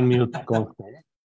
Mute consta.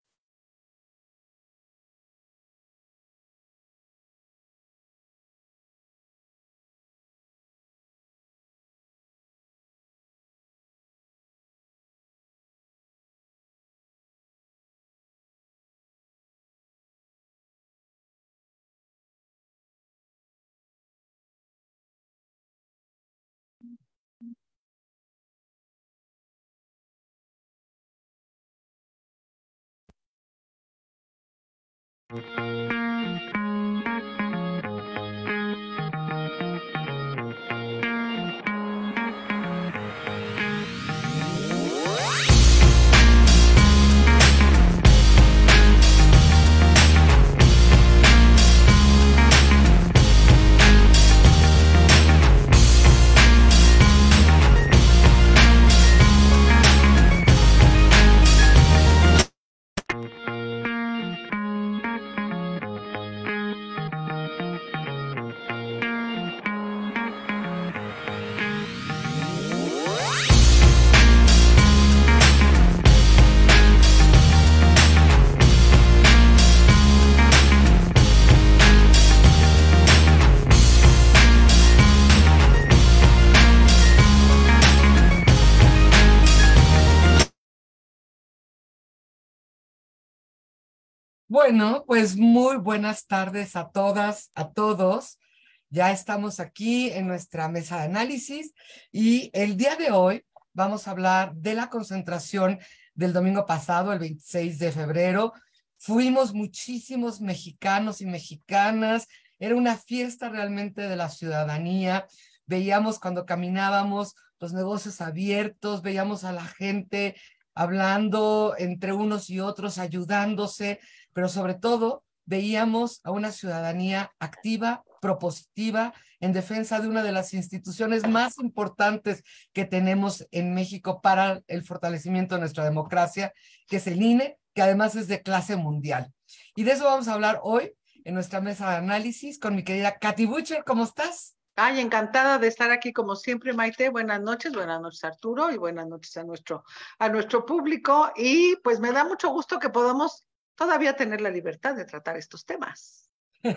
Bueno, pues muy buenas tardes a todas, a todos. Ya estamos aquí en nuestra mesa de análisis y el día de hoy vamos a hablar de la concentración del domingo pasado, el 26 de febrero. Fuimos muchísimos mexicanos y mexicanas. Era una fiesta realmente de la ciudadanía. Veíamos cuando caminábamos los negocios abiertos, veíamos a la gente hablando entre unos y otros, ayudándose, pero sobre todo veíamos a una ciudadanía activa, propositiva, en defensa de una de las instituciones más importantes que tenemos en México para el fortalecimiento de nuestra democracia, que es el INE, que además es de clase mundial. Y de eso vamos a hablar hoy en nuestra mesa de análisis con mi querida Katy Butcher. ¿Cómo estás? Ay, encantada de estar aquí como siempre, Maite. Buenas noches Arturo, y buenas noches a nuestro público. Y pues me da mucho gusto que podamos todavía tener la libertad de tratar estos temas.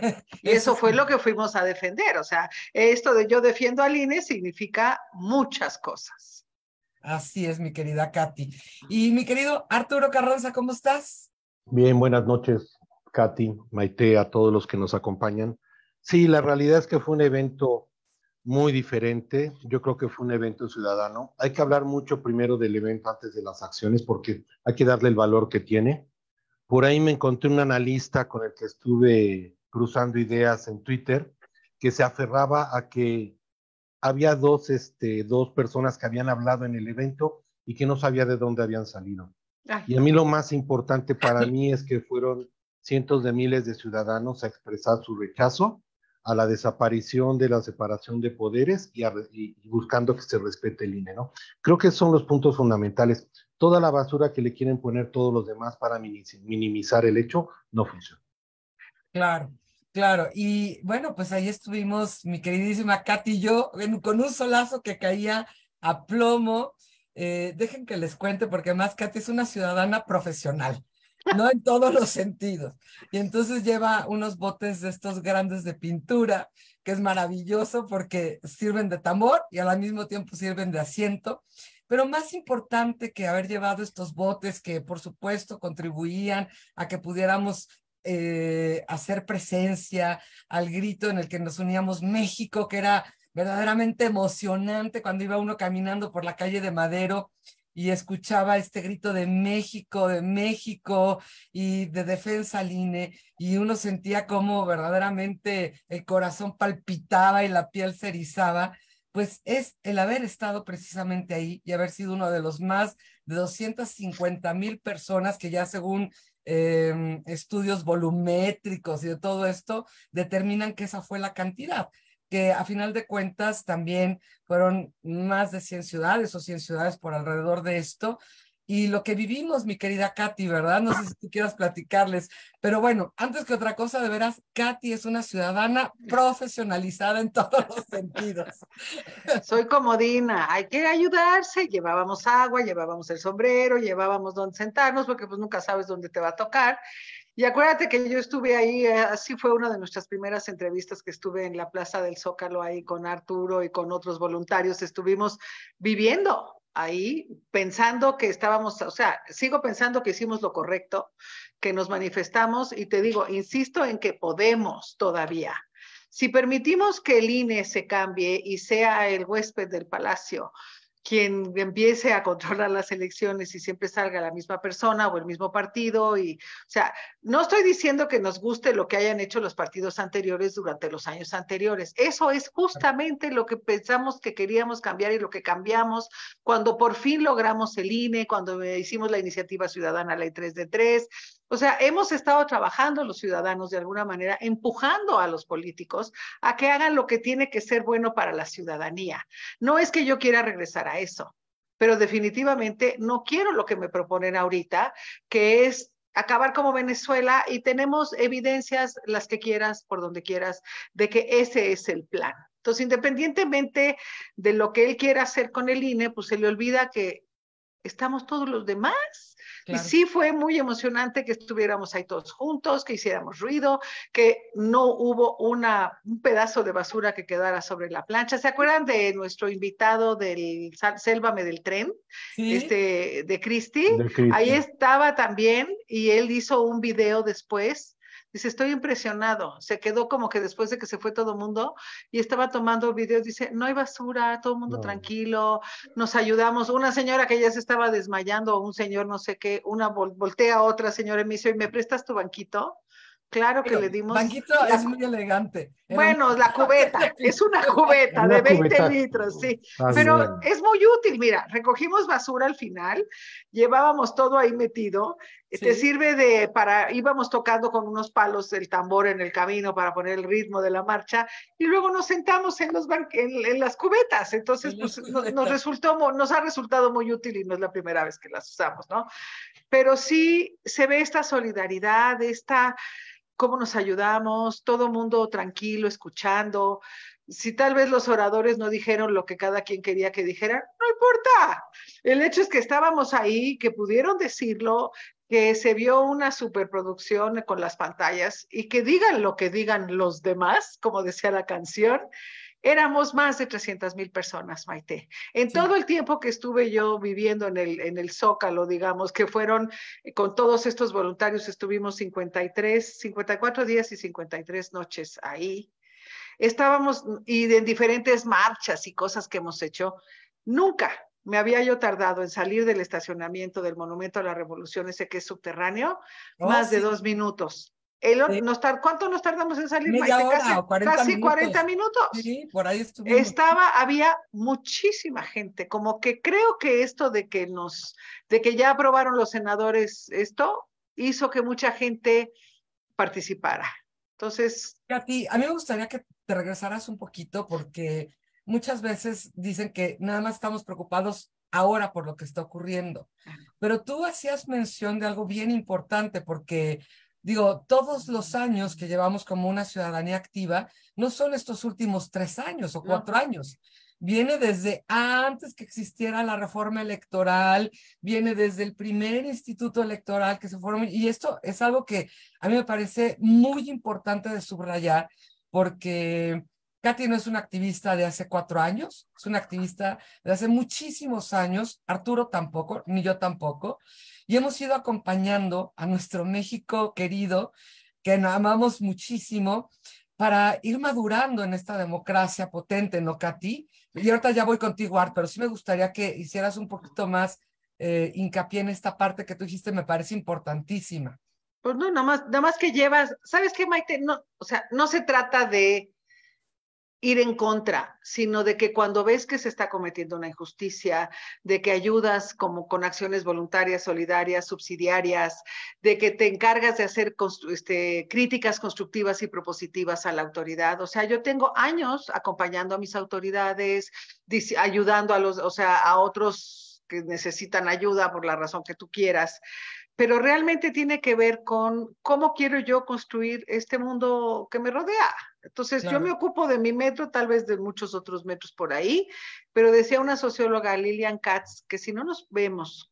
Y eso fue lo que fuimos a defender. O sea, esto de yo defiendo al INE significa muchas cosas. Así es, mi querida Katy. Y mi querido Arturo Carranza, ¿cómo estás? Bien, buenas noches, Katy, Maite, a todos los que nos acompañan. Sí, la realidad es que fue un evento muy diferente. Yo creo que fue un evento ciudadano. Hay que hablar mucho primero del evento antes de las acciones porque hay que darle el valor que tiene. Por ahí me encontré un analista con el que estuve cruzando ideas en Twitter que se aferraba a que había dos personas que habían hablado en el evento y que no sabía de dónde habían salido. Ay. Y a mí lo más importante para mí es que fueron cientos de miles de ciudadanos a expresar su rechazo a la desaparición de la separación de poderes y buscando que se respete el INE, ¿no? Creo que son los puntos fundamentales. Toda la basura que le quieren poner todos los demás para minimizar el hecho no funciona. Claro, claro. Y bueno, pues ahí estuvimos mi queridísima Katy y yo con un solazo que caía a plomo. Dejen que les cuente, porque además Katy es una ciudadana profesional, no en todos los sentidos. Y entonces lleva unos botes de estos grandes de pintura, que es maravilloso porque sirven de tambor y al mismo tiempo sirven de asiento. Pero más importante que haber llevado estos botes que por supuesto contribuían a que pudiéramos hacer presencia al grito en el que nos uníamos México, que era verdaderamente emocionante cuando iba uno caminando por la calle de Madero y escuchaba este grito de México y de defensa al INE, y uno sentía como verdaderamente el corazón palpitaba y la piel se erizaba. Pues es el haber estado precisamente ahí y haber sido uno de los más de 250,000 personas que ya según estudios volumétricos y de todo esto, determinan que esa fue la cantidad, que a final de cuentas también fueron más de 100 ciudades o 100 ciudades por alrededor de esto, y lo que vivimos, mi querida Katy, ¿verdad? No sé si tú quieras platicarles, pero bueno, antes que otra cosa, de veras, Katy es una ciudadana profesionalizada en todos los sentidos. Soy comodina, hay que ayudarse, llevábamos agua, llevábamos el sombrero, llevábamos donde sentarnos, porque pues nunca sabes dónde te va a tocar. Y acuérdate que yo estuve ahí, así fue una de nuestras primeras entrevistas que estuve en la Plaza del Zócalo ahí con Arturo y con otros voluntarios, estuvimos viviendo ahí pensando que estábamos, o sea, sigo pensando que hicimos lo correcto, que nos manifestamos y te digo, insisto en que podemos todavía. Si permitimos que el INE se cambie y sea el huésped del palacio quien empiece a controlar las elecciones y siempre salga la misma persona o el mismo partido, y, o sea, no estoy diciendo que nos guste lo que hayan hecho los partidos anteriores durante los años anteriores, eso es justamente lo que pensamos que queríamos cambiar y lo que cambiamos cuando por fin logramos el INE, cuando hicimos la iniciativa ciudadana Ley 3 de 3, o sea, hemos estado trabajando los ciudadanos de alguna manera, empujando a los políticos a que hagan lo que tiene que ser bueno para la ciudadanía. No es que yo quiera regresar a eso, pero definitivamente no quiero lo que me proponen ahorita, que es acabar como Venezuela, y tenemos evidencias, las que quieras, por donde quieras, de que ese es el plan. Entonces, independientemente de lo que él quiera hacer con el INE, pues se le olvida que estamos todos los demás. Claro. Y sí fue muy emocionante que estuviéramos ahí todos juntos, que hiciéramos ruido, que no hubo un pedazo de basura que quedara sobre la plancha. ¿Se acuerdan de nuestro invitado del Sélvame del Tren? ¿Sí? De Cristi. Ahí estaba también y él hizo un video después. Dice, estoy impresionado. Se quedó como que después de que se fue todo el mundo y estaba tomando videos, dice, no hay basura, todo el mundo tranquilo, nos ayudamos. Una señora que ya se estaba desmayando, un señor no sé qué, una voltea a otra señora y me dice, ¿me prestas tu banquito? Claro que le dimos. Banquito es muy elegante. Bueno, la cubeta, es una cubeta de 20 litros, sí. Pero es muy útil, mira, recogimos basura al final, llevábamos todo ahí metido, sí. Te sirve íbamos tocando con unos palos el tambor en el camino para poner el ritmo de la marcha, y luego nos sentamos en las cubetas, entonces pues nos ha resultado muy útil y no es la primera vez que las usamos, ¿no? Pero sí se ve esta solidaridad, cómo nos ayudamos, todo mundo tranquilo, escuchando. Si tal vez los oradores no dijeron lo que cada quien quería que dijeran, no importa. El hecho es que estábamos ahí, que pudieron decirlo, que se vio una superproducción con las pantallas y que digan lo que digan los demás, como decía la canción. Éramos más de 300,000 personas, Maite. En todo el tiempo que estuve yo viviendo en el Zócalo, digamos, que fueron, con todos estos voluntarios, estuvimos 54 días y 53 noches ahí. Estábamos, y en diferentes marchas y cosas que hemos hecho. Nunca me había yo tardado en salir del estacionamiento del Monumento a la Revolución, ese que es subterráneo, más de 2 minutos. ¿Cuánto nos tardamos en salir? Media hora o 40 casi minutos. 40 minutos. Sí, por ahí estuvimos. Había muchísima gente, como que creo que esto de que ya aprobaron los senadores esto, hizo que mucha gente participara. Entonces. A mí me gustaría que te regresaras un poquito, porque muchas veces dicen que nada más estamos preocupados ahora por lo que está ocurriendo. Pero tú hacías mención de algo bien importante, porque digo, todos los años que llevamos como una ciudadanía activa, no son estos últimos 3 años o 4 años. Viene desde antes que existiera la reforma electoral, viene desde el primer instituto electoral que se formó, y esto es algo que a mí me parece muy importante de subrayar, porque Katy no es una activista de hace 4 años, es una activista de hace muchísimos años, Arturo tampoco, ni yo tampoco, y hemos ido acompañando a nuestro México querido, que amamos muchísimo, para ir madurando en esta democracia potente, ¿no, Katy? Y ahorita ya voy contigo, Art, pero sí me gustaría que hicieras un poquito más hincapié en esta parte que tú dijiste, me parece importantísima. Pues no, nada más que llevas, ¿sabes qué, Maite? No, o sea, no se trata de ir en contra, sino de que cuando ves que se está cometiendo una injusticia, de que ayudas como con acciones voluntarias, solidarias, subsidiarias, de que te encargas de hacer críticas constructivas y propositivas a la autoridad. O sea, yo tengo años acompañando a mis autoridades, ayudando a otros que necesitan ayuda por la razón que tú quieras, pero realmente tiene que ver con cómo quiero yo construir este mundo que me rodea. Entonces, yo me ocupo de mi metro, tal vez de muchos otros metros por ahí, pero decía una socióloga, Lillian Katz, que si no nos vemos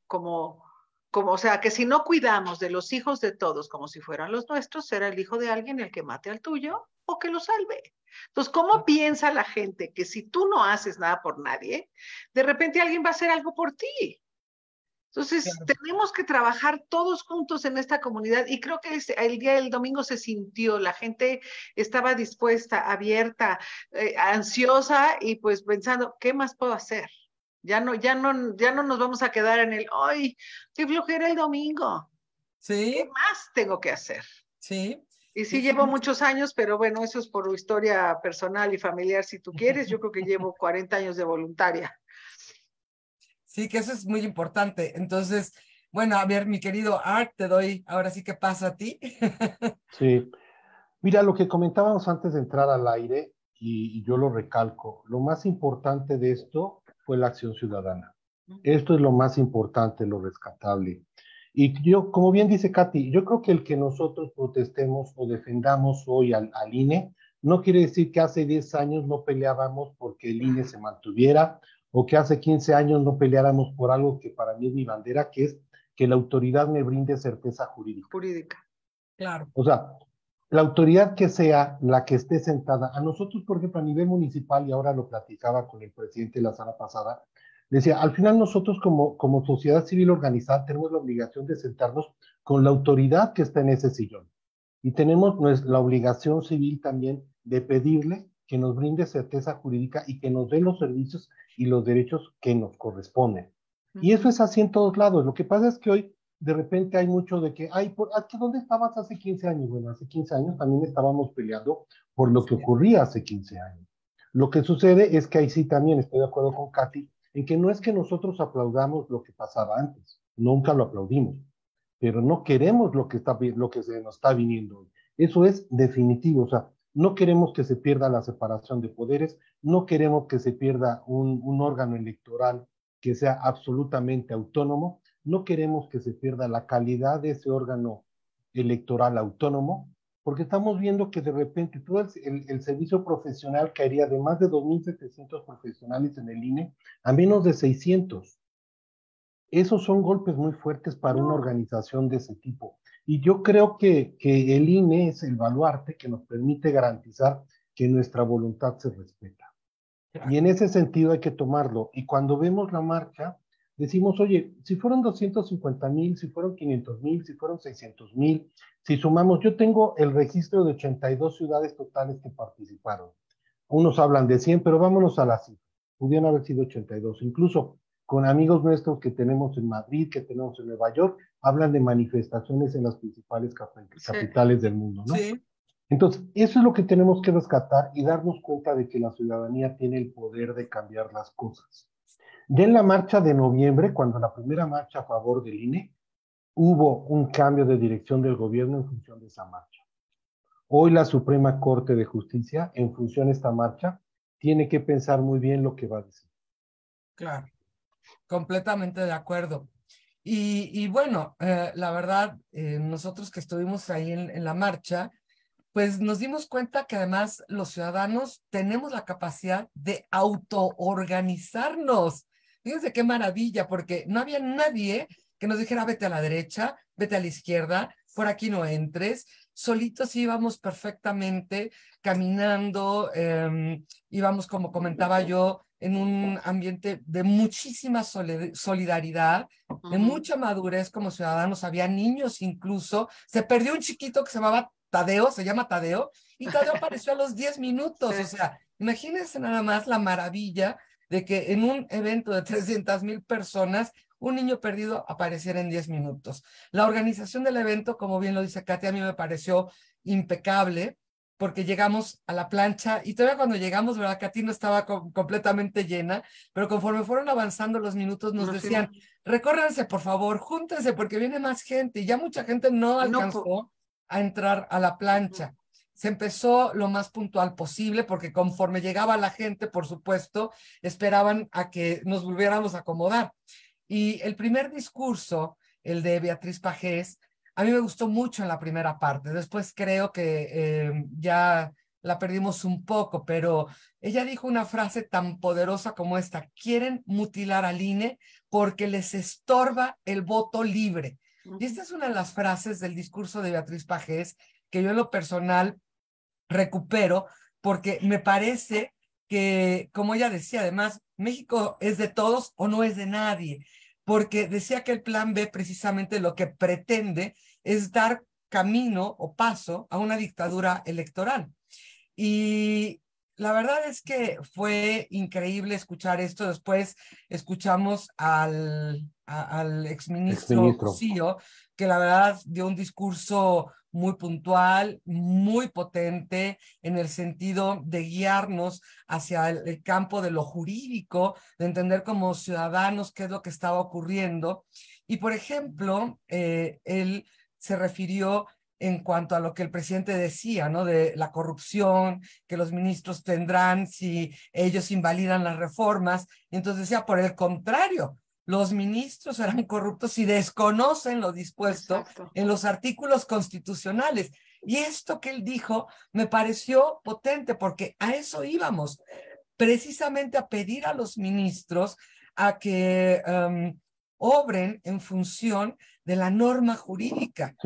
o sea, que si no cuidamos de los hijos de todos como si fueran los nuestros, será el hijo de alguien el que mate al tuyo o que lo salve. Entonces, ¿cómo piensa la gente que si tú no haces nada por nadie, de repente alguien va a hacer algo por ti? Entonces, tenemos que trabajar todos juntos en esta comunidad y creo que el día del domingo se sintió, la gente estaba dispuesta, abierta, ansiosa y pues pensando, ¿qué más puedo hacer? Ya no nos vamos a quedar en el, ¡ay, qué flojera el domingo! Sí. ¿Qué más tengo que hacer? Sí. Y sí, llevo muchos años, pero bueno, eso es por historia personal y familiar, si tú quieres. Yo creo que llevo 40 años de voluntaria. Sí, que eso es muy importante. Entonces, bueno, a ver, mi querido Art, te doy ahora sí que pasa a ti. Sí, mira, lo que comentábamos antes de entrar al aire, y yo lo recalco, lo más importante de esto fue la acción ciudadana. Esto es lo más importante, lo rescatable. Y yo, como bien dice Katy, yo creo que el que nosotros protestemos o defendamos hoy al INE, no quiere decir que hace 10 años no peleábamos porque el INE se mantuviera, o que hace 15 años no peleáramos por algo que para mí es mi bandera, que es que la autoridad me brinde certeza jurídica. Jurídica. Claro. O sea, la autoridad que sea la que esté sentada, a nosotros, por ejemplo, a nivel municipal, y ahora lo platicaba con el presidente la semana pasada, decía, al final nosotros como sociedad civil organizada tenemos la obligación de sentarnos con la autoridad que está en ese sillón. Y tenemos la obligación civil también de pedirle que nos brinde certeza jurídica y que nos dé los servicios y los derechos que nos corresponden. Y eso es así en todos lados. Lo que pasa es que hoy de repente hay mucho de que, ay, ¿dónde estabas hace 15 años? Bueno, hace 15 años también estábamos peleando por lo que ocurría hace 15 años. Lo que sucede es que ahí sí también estoy de acuerdo con Katy, en que no es que nosotros aplaudamos lo que pasaba antes, nunca lo aplaudimos, pero no queremos lo que se nos está viniendo hoy. Eso es definitivo, o sea, no queremos que se pierda la separación de poderes, no queremos que se pierda un órgano electoral que sea absolutamente autónomo, no queremos que se pierda la calidad de ese órgano electoral autónomo, porque estamos viendo que de repente todo el servicio profesional caería de más de 2.700 profesionales en el INE a menos de 600. Esos son golpes muy fuertes para una organización de ese tipo. Y yo creo que el INE es el baluarte que nos permite garantizar que nuestra voluntad se respeta. Y en ese sentido hay que tomarlo. Y cuando vemos la marcha, decimos, oye, si fueron 250,000, si fueron 500,000, si fueron 600,000, si sumamos, yo tengo el registro de 82 ciudades totales que participaron. Unos hablan de 100, pero vámonos a la cifra. Pudieron haber sido 82. Incluso con amigos nuestros que tenemos en Madrid, que tenemos en Nueva York, hablan de manifestaciones en las principales capitales del mundo, ¿no? Sí. Entonces, eso es lo que tenemos que rescatar y darnos cuenta de que la ciudadanía tiene el poder de cambiar las cosas. Ya en la marcha de noviembre, cuando la primera marcha a favor del INE, hubo un cambio de dirección del gobierno en función de esa marcha. Hoy la Suprema Corte de Justicia, en función de esta marcha, tiene que pensar muy bien lo que va a decir. Claro, completamente de acuerdo. Y bueno, la verdad, nosotros que estuvimos ahí en la marcha, pues nos dimos cuenta que además los ciudadanos tenemos la capacidad de autoorganizarnos. Fíjense qué maravilla, porque no había nadie que nos dijera vete a la derecha, vete a la izquierda, por aquí no entres. Solitos íbamos perfectamente caminando, íbamos, como comentaba yo, en un ambiente de muchísima solidaridad, de mucha madurez como ciudadanos. Había niños incluso. Se perdió un chiquito que se llamaba Tadeo, se llama Tadeo, y Tadeo apareció a los 10 minutos. Sí. O sea, imagínense nada más la maravilla de que en un evento de 300,000 personas, un niño perdido apareciera en 10 minutos. La organización del evento, como bien lo dice Katy, a mí me pareció impecable, porque llegamos a la plancha y todavía cuando llegamos, ¿verdad? Katy no estaba completamente llena, pero conforme fueron avanzando los minutos nos decían, recórranse por favor, júntense porque viene más gente, y ya mucha gente no alcanzó a entrar a la plancha. Se empezó lo más puntual posible porque conforme llegaba la gente, por supuesto, esperaban a que nos volviéramos a acomodar. Y el primer discurso, el de Beatriz Pajés, a mí me gustó mucho en la primera parte. Después creo que ya la perdimos un poco, pero ella dijo una frase tan poderosa como esta: quieren mutilar al INE porque les estorba el voto libre. Y esta es una de las frases del discurso de Beatriz Pajés que yo en lo personal recupero, porque me parece que, como ella decía, además, México es de todos o no es de nadie, porque decía que el plan B precisamente lo que pretende es dar camino o paso a una dictadura electoral. Y la verdad es que fue increíble escuchar esto. Después escuchamos al exministro Cosío, que la verdad dio un discurso muy puntual, muy potente, en el sentido de guiarnos hacia el campo de lo jurídico, de entender como ciudadanos qué es lo que estaba ocurriendo. Y, por ejemplo, él se refirió en cuanto a lo que el presidente decía, ¿no? De la corrupción que los ministros tendrán si ellos invalidan las reformas. Y entonces decía, por el contrario, los ministros serán corruptos y desconocen lo dispuesto en los artículos constitucionales. Y esto que él dijo me pareció potente, porque a eso íbamos, precisamente a pedir a los ministros a que obren en función de la norma jurídica.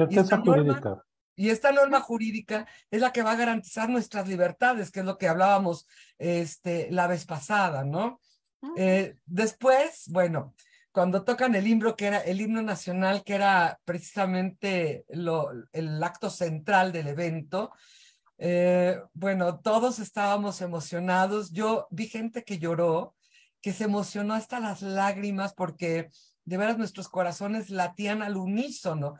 Y esta norma jurídica es la que va a garantizar nuestras libertades, que es lo que hablábamos la vez pasada, ¿no? Después, bueno, cuando tocan el himno, que era el himno nacional, que era precisamente el acto central del evento, bueno, todos estábamos emocionados. Yo vi gente que lloró, que se emocionó hasta las lágrimas, porque de veras nuestros corazones latían al unísono.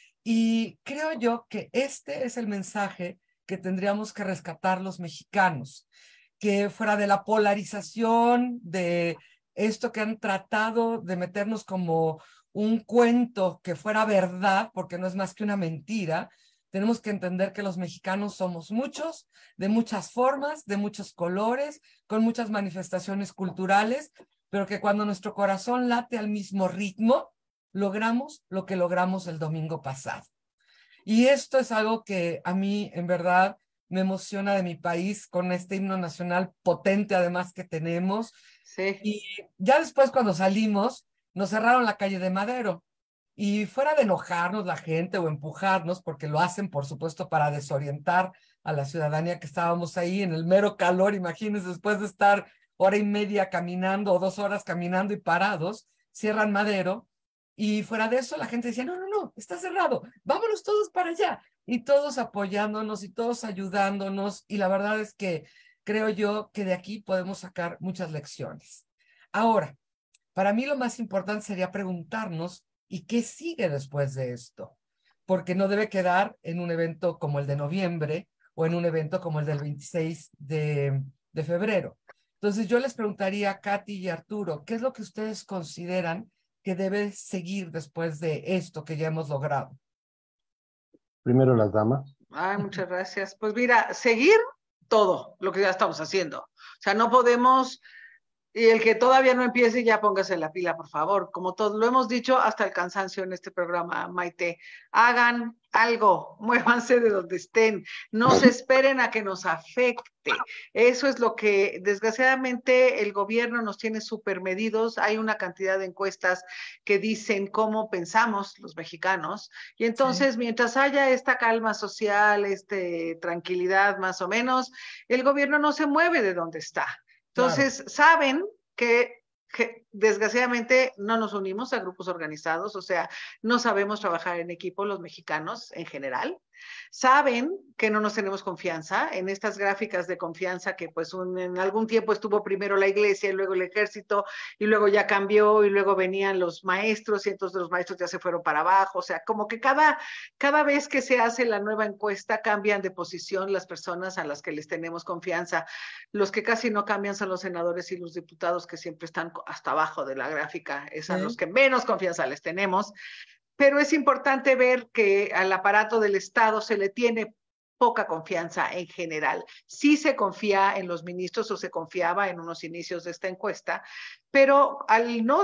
Y creo yo que este es el mensaje que tendríamos que rescatar los mexicanos, que fuera de la polarización, de esto que han tratado de meternos como un cuento que fuera verdad, porque no es más que una mentira. Tenemos que entender que los mexicanos somos muchos, de muchas formas, de muchos colores, con muchas manifestaciones culturales, pero que cuando nuestro corazón late al mismo ritmo, logramos lo que logramos el domingo pasado. Y esto es algo que a mí, en verdad, me emociona de mi país, con este himno nacional potente, además, que tenemos. Sí. Y ya después, cuando salimos, nos cerraron la calle de Madero. Y fuera de enojarnos la gente o empujarnos, porque lo hacen, por supuesto, para desorientar a la ciudadanía que estábamos ahí en el mero calor, imagínense, después de estar hora y media caminando o 2 horas caminando y parados, cierran Madero. Y fuera de eso, la gente decía, no, no, no, está cerrado, vámonos todos para allá. Y todos apoyándonos y todos ayudándonos. Y la verdad es que creo yo que de aquí podemos sacar muchas lecciones. Ahora, para mí lo más importante sería preguntarnos, ¿y qué sigue después de esto? Porque no debe quedar en un evento como el de noviembre o en un evento como el del 26 de febrero. Entonces yo les preguntaría a Katy y Arturo, ¿qué es lo que ustedes consideran que debe seguir después de esto que ya hemos logrado? Primero las damas. Ay, muchas gracias. Pues mira, seguir todo lo que ya estamos haciendo. O sea, no podemos, y el que todavía no empiece, ya póngase la pila, por favor. Como todos lo hemos dicho hasta el cansancio en este programa, Maite, hagan algo, muévanse de donde estén, no se esperen a que nos afecte. Eso es lo que, desgraciadamente, el gobierno nos tiene súper medidos. Hay una cantidad de encuestas que dicen cómo pensamos los mexicanos, y entonces, mientras haya esta calma social, tranquilidad más o menos, el gobierno no se mueve de donde está. Entonces, saben que desgraciadamente no nos unimos a grupos organizados, o sea, no sabemos trabajar en equipo los mexicanos en general. Saben que no nos tenemos confianza en estas gráficas de confianza que pues en algún tiempo estuvo primero la iglesia y luego el ejército y luego ya cambió y luego venían los maestros y entonces los maestros ya se fueron para abajo. O sea, como que cada vez que se hace la nueva encuesta cambian de posición las personas a las que les tenemos confianza. Los que casi no cambian son los senadores y los diputados, que siempre están hasta abajo de la gráfica, es a los que menos confianza les tenemos. Pero es importante ver que al aparato del Estado se le tiene poca confianza en general. Sí se confía en los ministros, o se confiaba en unos inicios de esta encuesta, pero al no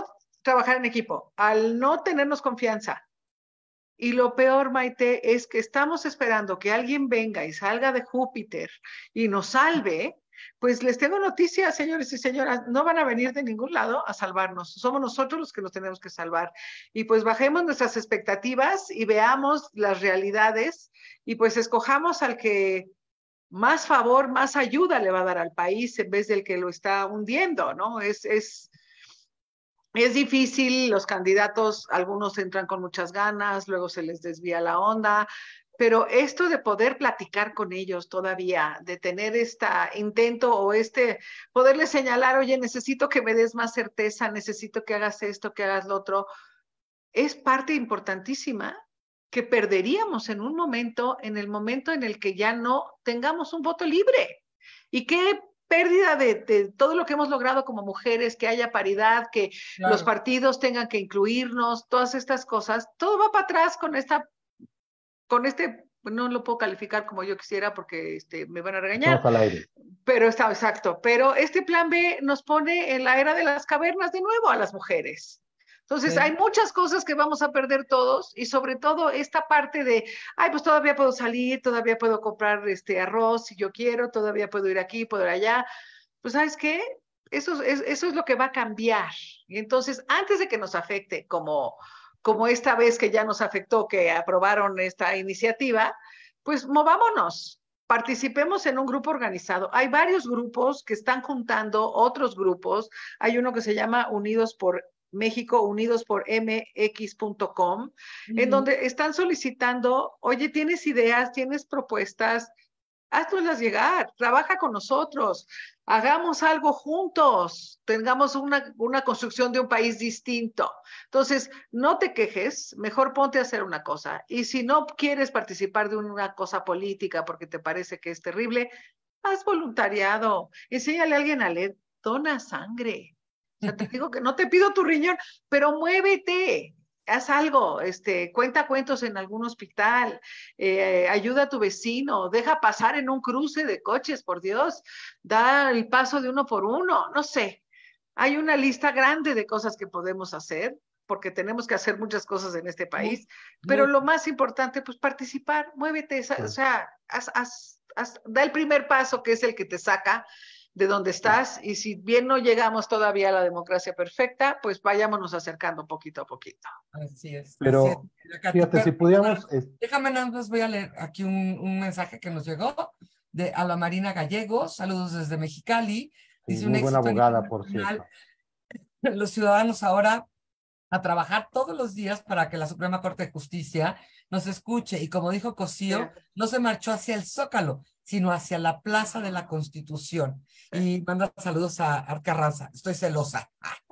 trabajar en equipo, al no tenernos confianza. Y lo peor, Maite, es que estamos esperando que alguien venga y salga de Júpiter y nos salve. Pues les tengo noticias, señores y señoras, no van a venir de ningún lado a salvarnos. Somos nosotros los que nos tenemos que salvar. Y pues bajemos nuestras expectativas y veamos las realidades y pues escojamos al que más favor, más ayuda le va a dar al país en vez del que lo está hundiendo, ¿no? Es difícil, los candidatos, algunos entran con muchas ganas, luego se les desvía la onda, pero esto de poder platicar con ellos todavía, de tener este intento o poderles señalar, oye, necesito que me des más certeza, necesito que hagas esto, que hagas lo otro, es parte importantísima que perderíamos en en el momento en el que ya no tengamos un voto libre. ¿Y qué pérdida de todo lo que hemos logrado como mujeres, que haya paridad, que claro, los partidos tengan que incluirnos, todas estas cosas, todo va para atrás no lo puedo calificar como yo quisiera porque me van a regañar. Estamos al aire. Pero está exacto, pero este plan B nos pone en la era de las cavernas de nuevo a las mujeres. Entonces, sí, hay muchas cosas que vamos a perder todos y sobre todo esta parte de, ay, pues todavía puedo salir, todavía puedo comprar arroz si yo quiero, todavía puedo ir aquí, puedo ir allá. Pues, ¿sabes qué? Eso es lo que va a cambiar. Y entonces, antes de que nos afecte, como esta vez que ya nos afectó, que aprobaron esta iniciativa, pues movámonos. Participemos en un grupo organizado. Hay varios grupos que están juntando otros grupos. Hay uno que se llama Unidos por México, unidos por mx.com, en donde están solicitando, oye, ¿tienes ideas? ¿Tienes propuestas? Haznoslas llegar, trabaja con nosotros, hagamos algo juntos, tengamos una construcción de un país distinto. Entonces, no te quejes, mejor ponte a hacer una cosa. Y si no quieres participar de una cosa política porque te parece que es terrible, haz voluntariado, enséñale a alguien a leer, dona sangre. O sea, te digo que no te pido tu riñón, pero muévete, haz algo, cuenta cuentos en algún hospital, ayuda a tu vecino, deja pasar en un cruce de coches, por Dios, da el paso de uno por uno, no sé. Hay una lista grande de cosas que podemos hacer, porque tenemos que hacer muchas cosas en este país, pero lo más importante, pues participar, muévete, o sea, da el primer paso que es el que te saca de donde estás, y si bien no llegamos todavía a la democracia perfecta, pues vayámonos acercando poquito a poquito. Así es. Pero, así es. fíjate, si pudiéramos... Déjame nada más, voy a leer aquí un mensaje que nos llegó de Alba Marina Gallegos, saludos desde Mexicali. Dice, muy buena abogada, por cierto. Los ciudadanos ahora a trabajar todos los días para que la Suprema Corte de Justicia nos escuche, y como dijo Cosío, no se marchó hacia el Zócalo, sino hacia la Plaza de la Constitución. Y manda saludos a Art Carranza. Estoy celosa.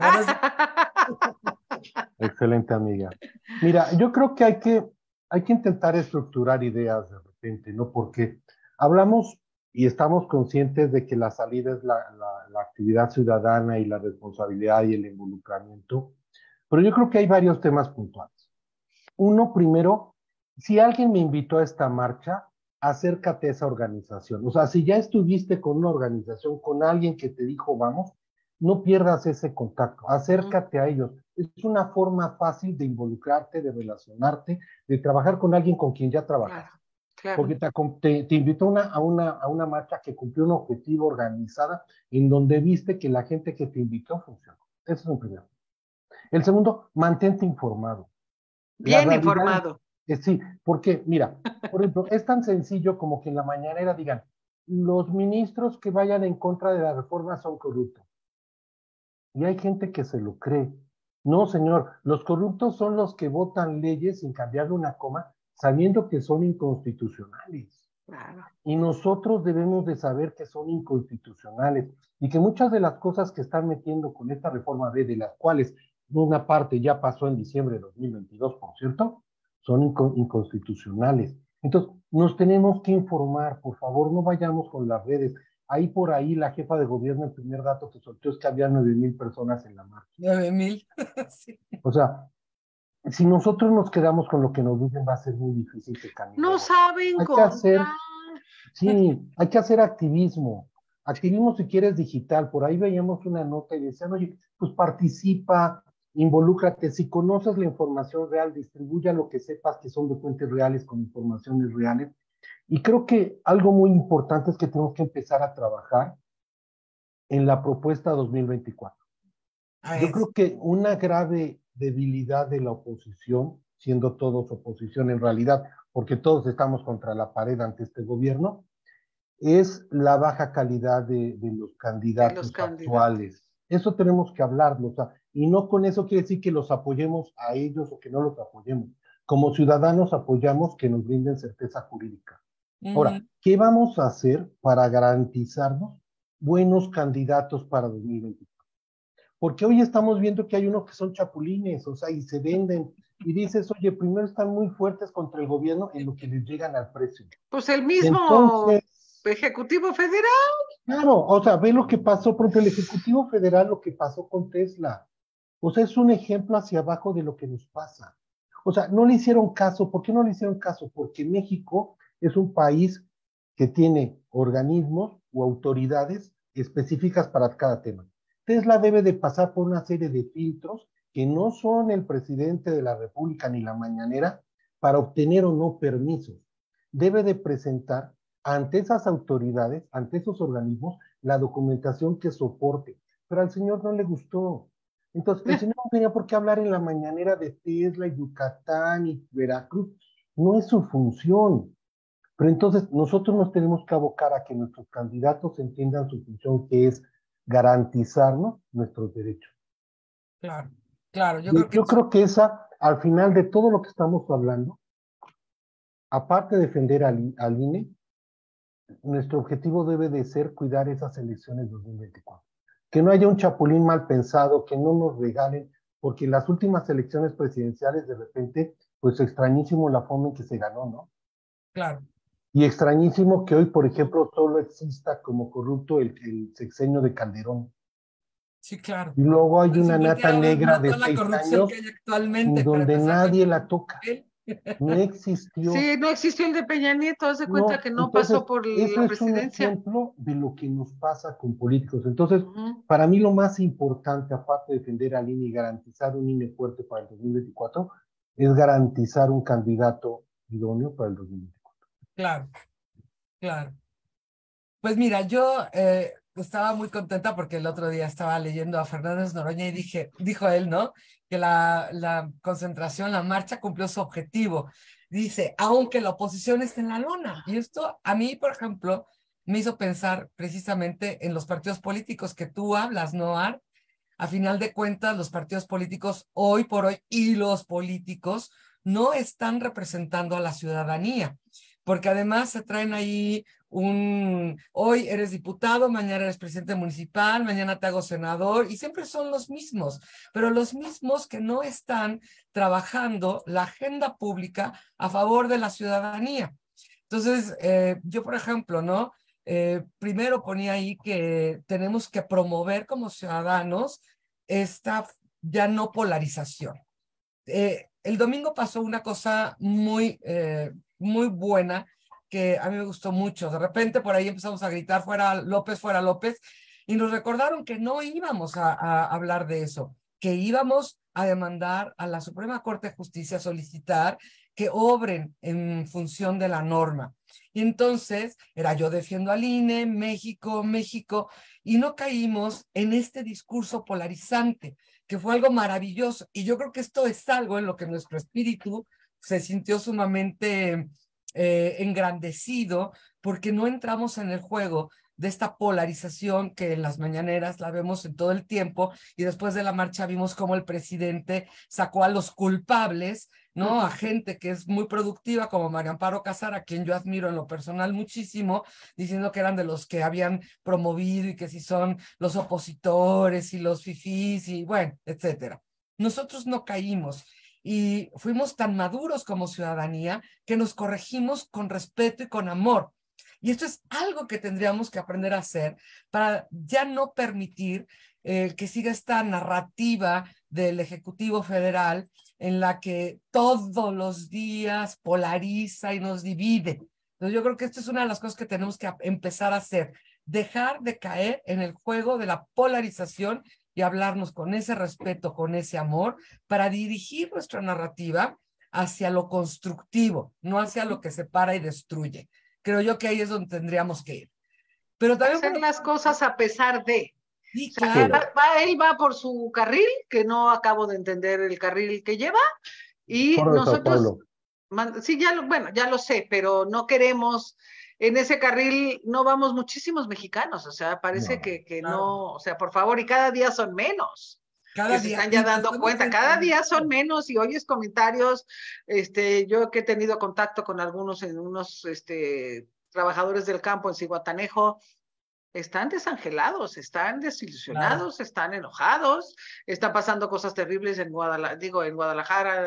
Excelente, amiga. Mira, yo creo que hay que intentar estructurar ideas de repente, ¿no? Porque hablamos y estamos conscientes de que la salida es la actividad ciudadana y la responsabilidad y el involucramiento, pero yo creo que hay varios temas puntuales. Uno, primero, si alguien me invitó a esta marcha, acércate a esa organización. O sea, si ya estuviste con una organización, con alguien que te dijo vamos, no pierdas ese contacto, acércate a ellos. Es una forma fácil de involucrarte, de relacionarte, de trabajar con alguien con quien ya trabajas. Claro. Porque te invitó a una marcha que cumplió un objetivo organizada, en donde viste que la gente que te invitó funcionó. Eso es un primero. El segundo, mantente informado. Bien informado. Sí, porque, mira, por ejemplo, es tan sencillo como que en la mañanera digan, los ministros que vayan en contra de la reforma son corruptos. Y hay gente que se lo cree. No, señor, los corruptos son los que votan leyes sin cambiarle una coma, sabiendo que son inconstitucionales. Claro. Y nosotros debemos de saber que son inconstitucionales y que muchas de las cosas que están metiendo con esta reforma B, de las cuales una parte ya pasó en diciembre de 2022, por cierto, son inconstitucionales. Entonces, nos tenemos que informar, por favor, no vayamos con las redes. Ahí por ahí la jefa de gobierno, el primer dato que soltó es que había 9,000 personas en la marcha. 9,000. Sí. O sea, si nosotros nos quedamos con lo que nos dicen, va a ser muy difícil que caminemos. No saben hay que hacer activismo. Activismo, si quieres, digital. Por ahí veíamos una nota y decían, oye, pues participa, involúcrate, si conoces la información real, distribuya lo que sepas que son de fuentes reales con informaciones reales. Y creo que algo muy importante es que tenemos que empezar a trabajar en la propuesta 2024. Yo creo que una grave debilidad de la oposición, siendo todos oposición en realidad, porque todos estamos contra la pared ante este gobierno, es la baja calidad de los candidatos actuales. Eso tenemos que hablarlo, o sea, y no con eso quiere decir que los apoyemos a ellos o que no los apoyemos. Como ciudadanos apoyamos que nos brinden certeza jurídica. Ahora, ¿qué vamos a hacer para garantizarnos buenos candidatos para 2024? Porque hoy estamos viendo que hay unos que son chapulines, o sea, y se venden, y dices, oye, primero están muy fuertes contra el gobierno en lo que les llegan al precio. Pues el mismo Entonces, Ejecutivo Federal. Claro, o sea, ve lo que pasó, por ejemplo, el Ejecutivo Federal, lo que pasó con Tesla. O sea, es un ejemplo hacia abajo de lo que nos pasa. O sea, no le hicieron caso. ¿Por qué no le hicieron caso? Porque México es un país que tiene organismos o autoridades específicas para cada tema. Tesla debe de pasar por una serie de filtros que no son el presidente de la República ni la mañanera para obtener o no permisos. Debe de presentar ante esas autoridades, ante esos organismos, la documentación que soporte. Pero al señor no le gustó. Entonces, el señor no tenía por qué hablar en la mañanera de Tesla, Yucatán y Veracruz. No es su función. Pero entonces nosotros nos tenemos que abocar a que nuestros candidatos entiendan su función, que es garantizarnos nuestros derechos. Claro, claro. Yo creo que esa, al final de todo lo que estamos hablando, aparte de defender al INE, nuestro objetivo debe de ser cuidar esas elecciones 2024. Que no haya un chapulín mal pensado, que no nos regalen, porque las últimas elecciones presidenciales de repente, pues extrañísimo la forma en que se ganó, ¿no? Claro. Y extrañísimo que hoy, por ejemplo, solo exista como corrupto el sexenio de Calderón. Sí, claro. Y luego hay Pues una nata negra de la 6 corrupción años que hay actualmente, donde nadie la toca. No existió. Sí, no existió el de Peña Nieto, haz de cuenta que no entonces, pasó por eso la es un presidencia. ejemplo de lo que nos pasa con políticos. Entonces, para mí lo más importante, aparte de defender al INE y garantizar un INE fuerte para el 2024, es garantizar un candidato idóneo para el 2024. Claro, claro. Pues mira, yo estaba muy contenta porque el otro día estaba leyendo a Fernández Noroña y dijo él, ¿no? Que la concentración, la marcha cumplió su objetivo. Dice, aunque la oposición esté en la lona. Y esto a mí, por ejemplo, me hizo pensar precisamente en los partidos políticos que tú hablas, ¿no, Ar? A final de cuentas, los partidos políticos hoy por hoy y los políticos no están representando a la ciudadanía, porque además se traen ahí hoy eres diputado, mañana eres presidente municipal, mañana te hago senador, y siempre son los mismos, pero los mismos que no están trabajando la agenda pública a favor de la ciudadanía. Entonces, yo, por ejemplo, ¿no? Primero ponía ahí que tenemos que promover como ciudadanos esta ya no polarización. El domingo pasó una cosa muy buena que a mí me gustó mucho. De repente por ahí empezamos a gritar fuera López, y nos recordaron que no íbamos a hablar de eso, que íbamos a demandar a la Suprema Corte de Justicia, solicitar que obren en función de la norma. Y entonces era yo defiendo al INE, México, y no caímos en este discurso polarizante, que fue algo maravilloso. Y yo creo que esto es algo en lo que nuestro espíritu se sintió sumamente engrandecido, porque no entramos en el juego de esta polarización que en las mañaneras la vemos en todo el tiempo, y después de la marcha vimos cómo el presidente sacó a los culpables, ¿no? A gente que es muy productiva como María Amparo Casar, a quien yo admiro en lo personal muchísimo, diciendo que eran de los que habían promovido y que si son los opositores y los fifís y bueno, etcétera. Nosotros no caímos y fuimos tan maduros como ciudadanía que nos corregimos con respeto y con amor. Y esto es algo que tendríamos que aprender a hacer para ya no permitir que siga esta narrativa del Ejecutivo Federal en la que todos los días polariza y nos divide. Entonces yo creo que esto es una de las cosas que tenemos que empezar a hacer, dejar de caer en el juego de la polarización y hablarnos con ese respeto, con ese amor, para dirigir nuestra narrativa hacia lo constructivo, no hacia lo que separa y destruye. Creo yo que ahí es donde tendríamos que ir. Pero también, hacer las cosas a pesar de. sí, O sea, claro. él va por su carril, que no acabo de entender el carril que lleva, y Foro de Sao nosotros, Paulo. sí, bueno, ya lo sé, pero no queremos, en ese carril no vamos muchísimos mexicanos, o sea, parece No. que Claro. no, o sea, por favor, y cada día son menos. Cada Que se día, están y ya lo dando estamos cuenta, cada día entendiendo. son menos y oyes comentarios, yo que he tenido contacto con algunos en unos trabajadores del campo en Zihuatanejo, están desangelados, están desilusionados, Claro. están enojados, están pasando cosas terribles en Guadalajara,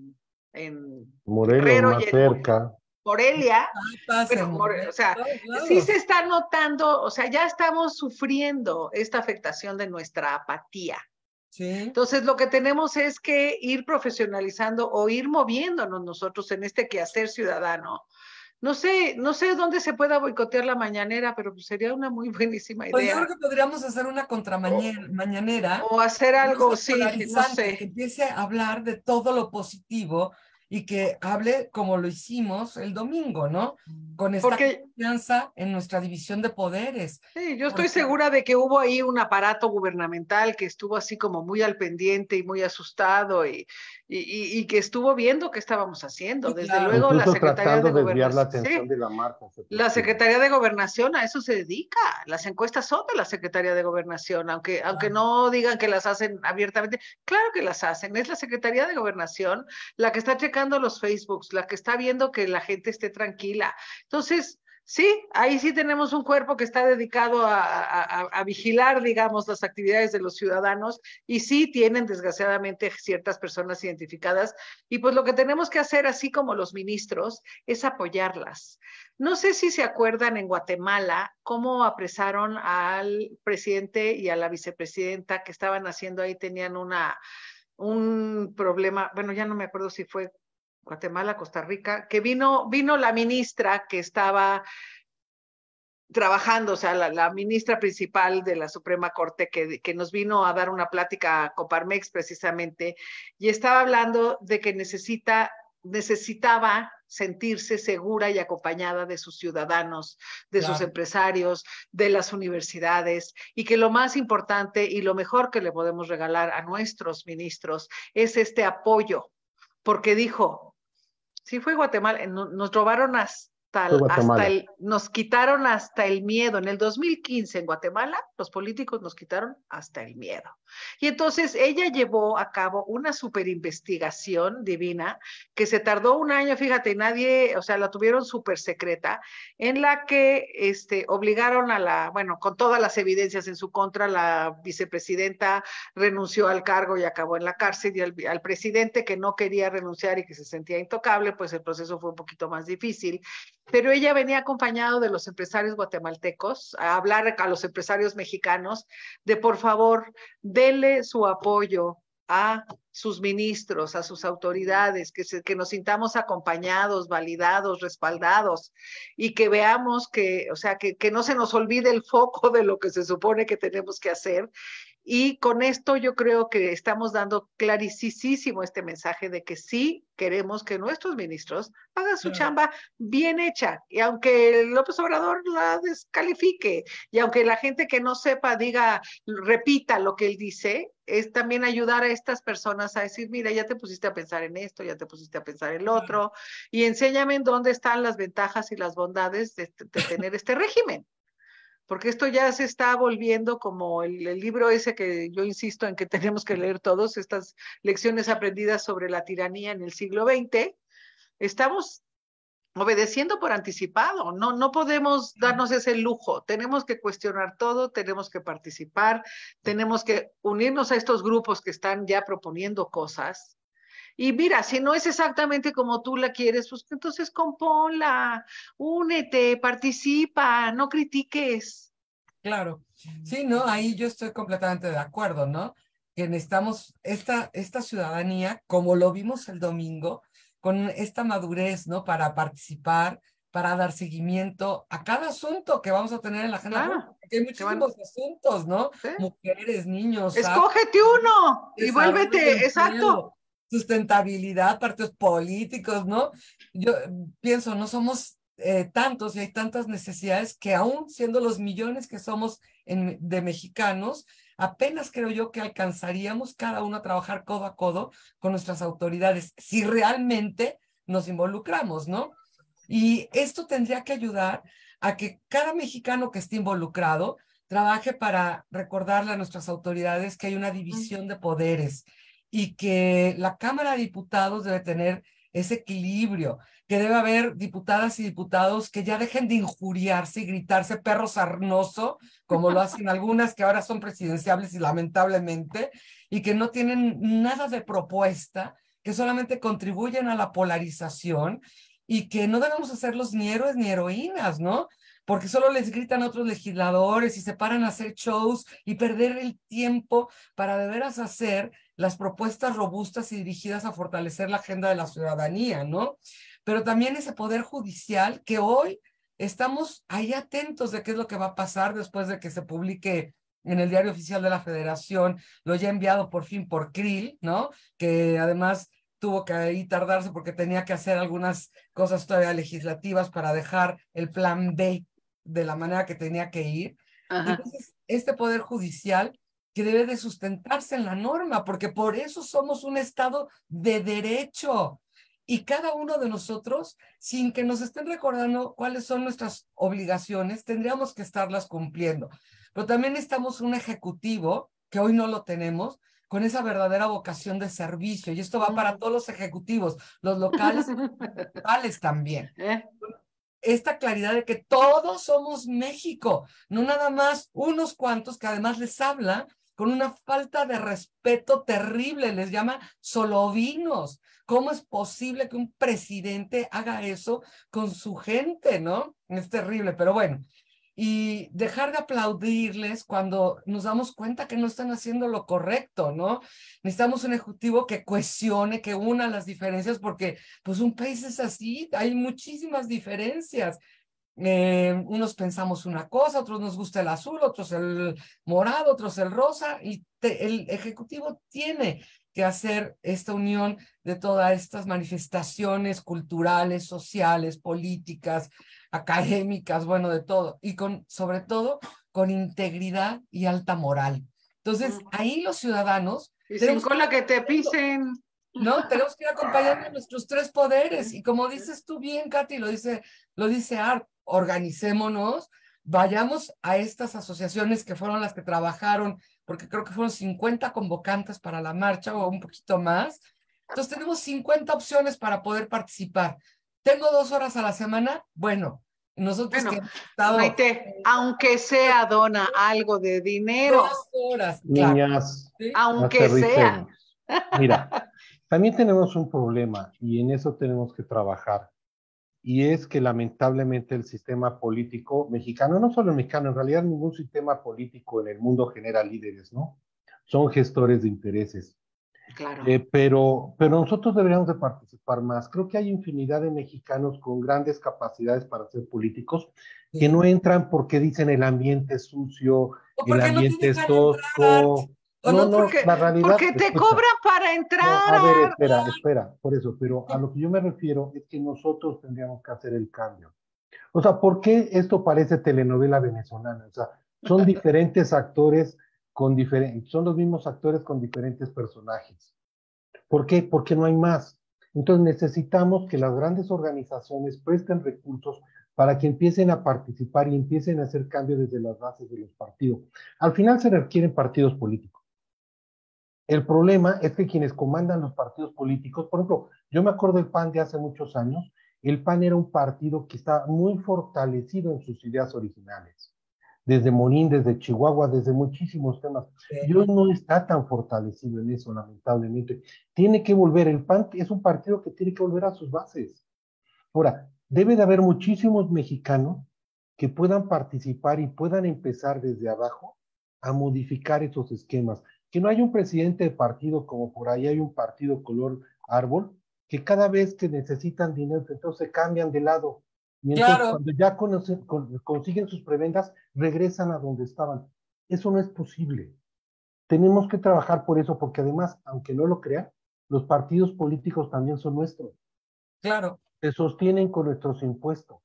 en Morelos Guerrero y más en cerca. Morelia. Pasa Bueno, en o sea, todos sí se lados. está notando, o sea, ya estamos sufriendo esta afectación de nuestra apatía. Sí. Entonces, lo que tenemos es que ir profesionalizando o ir moviéndonos nosotros en este quehacer ciudadano. No sé dónde se pueda boicotear la mañanera, pero pues sería una muy buenísima Pues yo creo idea. que podríamos hacer una O, mañanera o hacer no algo, sea sí, no polarizante, que sé. empiece a hablar de todo lo positivo y que hable como lo hicimos el domingo, ¿no? Con esta Porque confianza en nuestra división de poderes. sí, yo estoy Porque, segura de que hubo ahí un aparato gubernamental que estuvo así como muy al pendiente y muy asustado y que estuvo viendo qué estábamos haciendo. sí, Desde claro. luego la Incluso Secretaría tratando de de desviar la Gobernación, atención sí, de la marcha. la Secretaría de Gobernación a eso se dedica. Las encuestas son de la Secretaría de Gobernación, aunque no digan que las hacen abiertamente. Claro que las hacen. Es la Secretaría de Gobernación la que está checando los Facebooks, la que está viendo que la gente esté tranquila. Entonces, sí, ahí sí tenemos un cuerpo que está dedicado a vigilar, digamos, las actividades de los ciudadanos y sí tienen, desgraciadamente, ciertas personas identificadas. Y pues lo que tenemos que hacer, así como los ministros, es apoyarlas. No sé si se acuerdan en Guatemala cómo apresaron al presidente y a la vicepresidenta que estaban haciendo ahí, tenían un problema, bueno, ya no me acuerdo si fue Guatemala, Costa Rica, que vino la ministra que estaba trabajando, o sea, la ministra principal de la Suprema Corte que nos vino a dar una plática a Coparmex precisamente, y estaba hablando de que necesitaba sentirse segura y acompañada de sus ciudadanos, de sus Claro. empresarios, de las universidades, y que lo más importante y lo mejor que le podemos regalar a nuestros ministros es este apoyo, porque dijo, sí fue Guatemala, nos robaron Fue Guatemala. nos quitaron hasta el miedo. En el 2015 en Guatemala, los políticos nos quitaron hasta el miedo. Y entonces ella llevó a cabo una super investigación divina que se tardó un año, fíjate, nadie, o sea, la tuvieron súper secreta, en la que obligaron bueno, con todas las evidencias en su contra, la vicepresidenta renunció al cargo y acabó en la cárcel, y al presidente que no quería renunciar y que se sentía intocable, pues el proceso fue un poquito más difícil. Pero ella venía acompañado de los empresarios guatemaltecos a hablar a los empresarios mexicanos de por favor, denle su apoyo a sus ministros, a sus autoridades, que nos sintamos acompañados, validados, respaldados y que veamos que, o sea, que no se nos olvide el foco de lo que se supone que tenemos que hacer. Y con esto yo creo que estamos dando clarísimo este mensaje de que sí queremos que nuestros ministros hagan su chamba bien hecha. Y aunque López Obrador la descalifique, y aunque la gente que no sepa repita lo que él dice, es también ayudar a estas personas a decir, mira, ya te pusiste a pensar en esto, ya te pusiste a pensar en lo otro, y enséñame en dónde están las ventajas y las bondades de tener este régimen. Porque esto ya se está volviendo como el libro ese que yo insisto en que tenemos que leer todos, estas lecciones aprendidas sobre la tiranía en el siglo XX. Estamos obedeciendo por anticipado, no podemos darnos ese lujo, tenemos que cuestionar todo, tenemos que participar, tenemos que unirnos a estos grupos que están ya proponiendo cosas. Y mira, si no es exactamente como tú la quieres, pues entonces componla, únete, participa, no critiques. Claro, sí, ¿no? Ahí yo estoy completamente de acuerdo, ¿no? Que necesitamos esta ciudadanía, como lo vimos el domingo, con esta madurez, ¿no? Para participar, para dar seguimiento a cada asunto que vamos a tener en la agenda Claro. pública, porque hay muchísimos asuntos, ¿no? ¿Sí? Mujeres, niños, Escógete uno y desarrollo, vuélvete, exacto. empleo, sustentabilidad, partidos políticos, ¿no? Yo pienso, no somos tantos y hay tantas necesidades que aún siendo los millones que somos de mexicanos, apenas creo yo que alcanzaríamos cada uno a trabajar codo a codo con nuestras autoridades, si realmente nos involucramos, ¿no? Y esto tendría que ayudar a que cada mexicano que esté involucrado trabaje para recordarle a nuestras autoridades que hay una división de poderes y que la Cámara de Diputados debe tener ese equilibrio, que debe haber diputadas y diputados que ya dejen de injuriarse y gritarse perro sarnoso, como lo hacen algunas que ahora son presidenciables y lamentablemente, y que no tienen nada de propuesta, que solamente contribuyen a la polarización y que no debemos hacerlos ni héroes ni heroínas, ¿no? Porque solo les gritan a otros legisladores y se paran a hacer shows y perder el tiempo para de veras hacer las propuestas robustas y dirigidas a fortalecer la agenda de la ciudadanía, ¿no? Pero también ese poder judicial que hoy estamos ahí atentos de qué es lo que va a pasar después de que se publique en el Diario Oficial de la Federación, lo ya enviado por fin por Krill, ¿no? Que además tuvo que ahí tardarse porque tenía que hacer algunas cosas todavía legislativas para dejar el plan B de la manera que tenía que ir. Ajá. Entonces, este poder judicial que debe de sustentarse en la norma, porque por eso somos un Estado de derecho. Y cada uno de nosotros, sin que nos estén recordando cuáles son nuestras obligaciones, tendríamos que estarlas cumpliendo. Pero también estamos un ejecutivo, que hoy no lo tenemos, con esa verdadera vocación de servicio. Y esto va para todos los ejecutivos, los locales y los municipales también. Esta claridad de que todos somos México, no nada más unos cuantos que además les habla con una falta de respeto terrible, les llama solovinos. ¿Cómo es posible que un presidente haga eso con su gente, no? Es terrible, pero bueno. Y dejar de aplaudirles cuando nos damos cuenta que no están haciendo lo correcto, ¿no? Necesitamos un ejecutivo que cohesione, que una las diferencias, porque pues un país es así, hay muchísimas diferencias. Unos pensamos una cosa, otros nos gusta el azul, otros el morado, otros el rosa, y el ejecutivo tiene que hacer esta unión de todas estas manifestaciones culturales, sociales, políticas, académicas, bueno, de todo, y sobre todo, con integridad y alta moral. Entonces, ahí los ciudadanos... Y sin cola que te pisen. ¿No? Tenemos que ir acompañando a nuestros tres poderes. Y como dices tú bien, Katy, lo dice Art, organicémonos, vayamos a estas asociaciones que fueron las que trabajaron, porque creo que fueron 50 convocantes para la marcha o un poquito más. Entonces tenemos 50 opciones para poder participar. ¿Tengo 2 horas a la semana? Bueno, nosotros que hemos estado... Maite, aunque sea dona algo de dinero. 2 horas, Niñas, claro. ¿Sí? Aunque sea. Mira, también tenemos un problema y en eso tenemos que trabajar. Y es que lamentablemente el sistema político mexicano, no solo el mexicano, en realidad ningún sistema político en el mundo genera líderes, ¿no? Son gestores de intereses. Claro. Pero nosotros deberíamos de participar más. Creo que hay infinidad de mexicanos con grandes capacidades para ser políticos que no entran porque dicen el ambiente es sucio, el ambiente es tosco. No, la realidad... Porque te cobran para entrar. No, a ver, espera, por eso, pero a lo que yo me refiero es que nosotros tendríamos que hacer el cambio. O sea, ¿por qué esto parece telenovela venezolana? O sea, son diferentes actores son los mismos actores con diferentes personajes. ¿Por qué? Porque no hay más. Entonces necesitamos que las grandes organizaciones presten recursos para que empiecen a participar y empiecen a hacer cambios desde las bases de los partidos. Al final se requieren partidos políticos. El problema es que quienes comandan los partidos políticos, por ejemplo, yo me acuerdo del PAN de hace muchos años, el PAN era un partido que estaba muy fortalecido en sus ideas originales, desde Morín, desde Chihuahua, desde muchísimos temas. Y hoy no está tan fortalecido en eso, lamentablemente. Tiene que volver, el PAN es un partido que tiene que volver a sus bases. Ahora, debe de haber muchísimos mexicanos que puedan participar y puedan empezar desde abajo a modificar esos esquemas. Que no haya un presidente de partido como por ahí hay un partido color árbol, que cada vez que necesitan dinero, entonces se cambian de lado Y entonces Claro, cuando ya consiguen sus prebendas, regresan a donde estaban. Eso no es posible. Tenemos que trabajar por eso, porque además, aunque no lo crean, los partidos políticos también son nuestros. claro. Se sostienen con nuestros impuestos.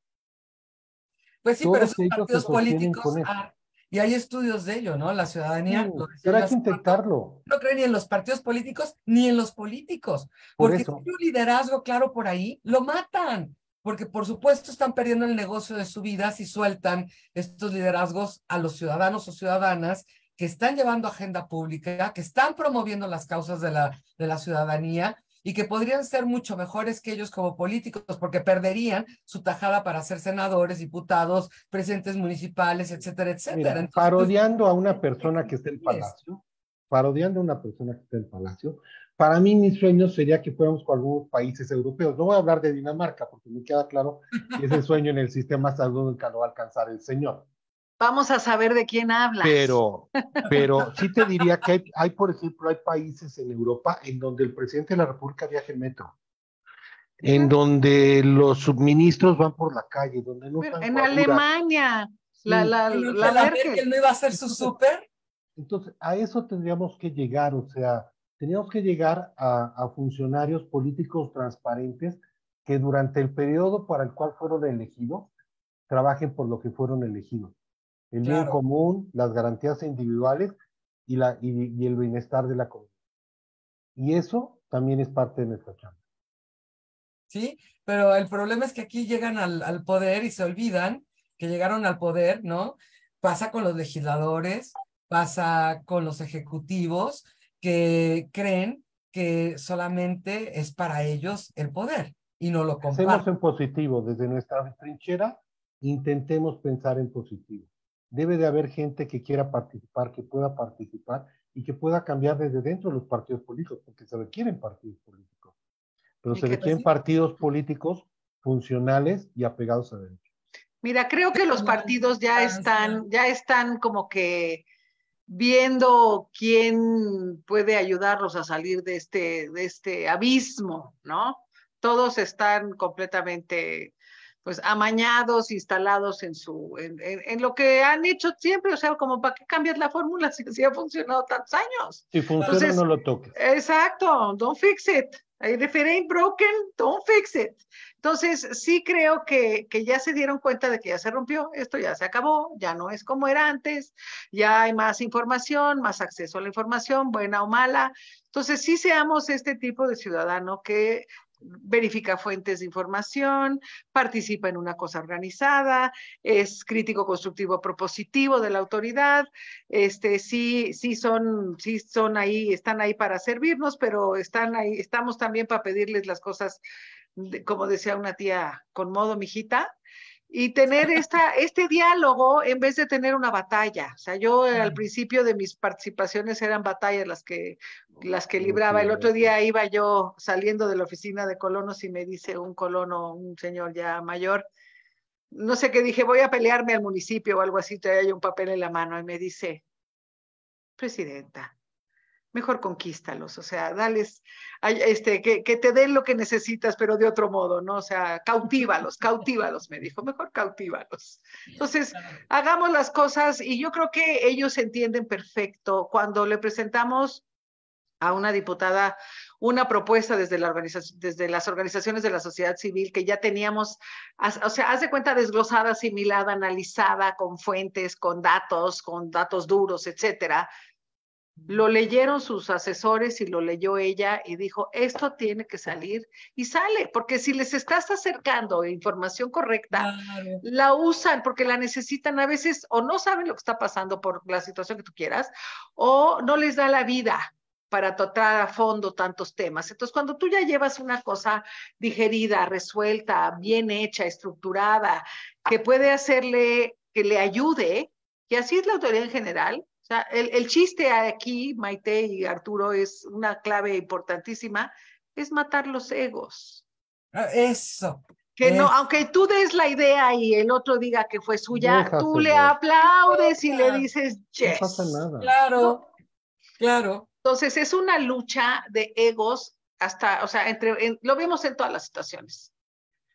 Pues sí, pero Todos esos ellos se partidos sostienen políticos, con eso. y hay estudios de ello, ¿no? La Sí, ciudadanía, lo decía pero yo hay que hace rato, intentarlo. no cree ni en los partidos políticos ni en los políticos, Por porque si eso, hay un liderazgo claro por ahí, lo matan, porque por supuesto están perdiendo el negocio de su vida si sueltan estos liderazgos a los ciudadanos o ciudadanas que están llevando agenda pública, que están promoviendo las causas de la ciudadanía y que podrían ser mucho mejores que ellos como políticos, porque perderían su tajada para ser senadores, diputados, presidentes municipales, etcétera, etcétera. mira, Entonces, parodiando a una persona que está en Palacio, parodiando a una persona que está en Palacio, para mí mi sueño sería que fuéramos con algunos países europeos. No voy a hablar de Dinamarca, porque me queda claro que ese sueño en el sistema de salud nunca lo va a alcanzar el señor. Vamos a saber de quién hablas. Pero, pero sí te diría que por ejemplo, hay países en Europa en donde el presidente de la República viaja en metro, en donde los subministros van por la calle, donde no usan En guaruras. Alemania, Sí. la la Merkel. Merkel no iba a hacer su súper. Entonces, a eso tendríamos que llegar, o sea, teníamos que llegar a funcionarios políticos transparentes que durante el periodo para el cual fueron elegidos, trabajen por lo que fueron elegidos. El bien Claro, común, las garantías individuales y el bienestar de la comunidad. Y eso también es parte de nuestra chamba. ¿sí? Pero el problema es que aquí llegan al poder y se olvidan que llegaron al poder, ¿no? Pasa con los legisladores, pasa con los ejecutivos que creen que solamente es para ellos el poder y no lo Pensemos comparten. en positivo, desde nuestra trinchera, intentemos pensar en positivo. Debe de haber gente que quiera participar, que pueda participar y que pueda cambiar desde dentro de los partidos políticos, porque se requieren partidos políticos, pero Y se que, Pues requieren sí, partidos políticos funcionales y apegados a derecho. mira, creo que los con la partidos militancia. ya están como que viendo quién puede ayudarlos a salir de este abismo, ¿no? Todos están completamente, pues, amañados, instalados en lo que han hecho siempre, o sea, como para qué cambias la fórmula si así ha funcionado tantos años. Si funciona, no Entonces, lo toques. exacto, don't fix it. If it ain't broken, don't fix it. Entonces, sí creo que ya se dieron cuenta de que ya se rompió, esto ya se acabó, ya no es como era antes, ya hay más información, más acceso a la información, buena o mala. Entonces, sí seamos este tipo de ciudadano que verifica fuentes de información, participa en una cosa organizada, es crítico, constructivo, propositivo de la autoridad, sí son ahí, están ahí para servirnos, pero están ahí, estamos también para pedirles las cosas, como decía una tía, con modo, mijita, y tener este diálogo en vez de tener una batalla. O sea, yo al principio de mis participaciones eran batallas las que libraba. El otro día iba yo saliendo de la oficina de colonos y me dice un colono, un señor ya mayor, no sé qué dije, voy a pelearme al municipio o algo así, traía un papel en la mano y me dice, presidenta, mejor conquístalos, o sea, dales, que te den lo que necesitas, pero de otro modo, ¿no? O sea, cautívalos, me dijo, mejor cautívalos. Entonces, hagamos las cosas y yo creo que ellos entienden perfecto cuando le presentamos a una diputada una propuesta desde las organizaciones de la sociedad civil que ya teníamos, o sea, haz de cuenta desglosada, asimilada, analizada, con fuentes, con datos duros, etcétera. Lo leyeron sus asesores y lo leyó ella y dijo, esto tiene que salir y sale, porque si les estás acercando información correcta, Claro. la usan porque la necesitan a veces o no saben lo que está pasando por la situación que tú quieras o no les da la vida para tratar a fondo tantos temas. Entonces, cuando tú ya llevas una cosa digerida, resuelta, bien hecha, estructurada, que puede hacerle, que le ayude, que así es la autoridad en general. O sea, el chiste aquí, Maite y Arturo, es una clave importantísima, es matar los egos. Eso, Que no, aunque tú des la idea y el otro diga que fue suya, tú le Déjaselo, aplaudes y le dices, no pasa yes. nada. claro, ¿No? claro. Entonces, es una lucha de egos hasta, o sea, lo vemos en todas las situaciones.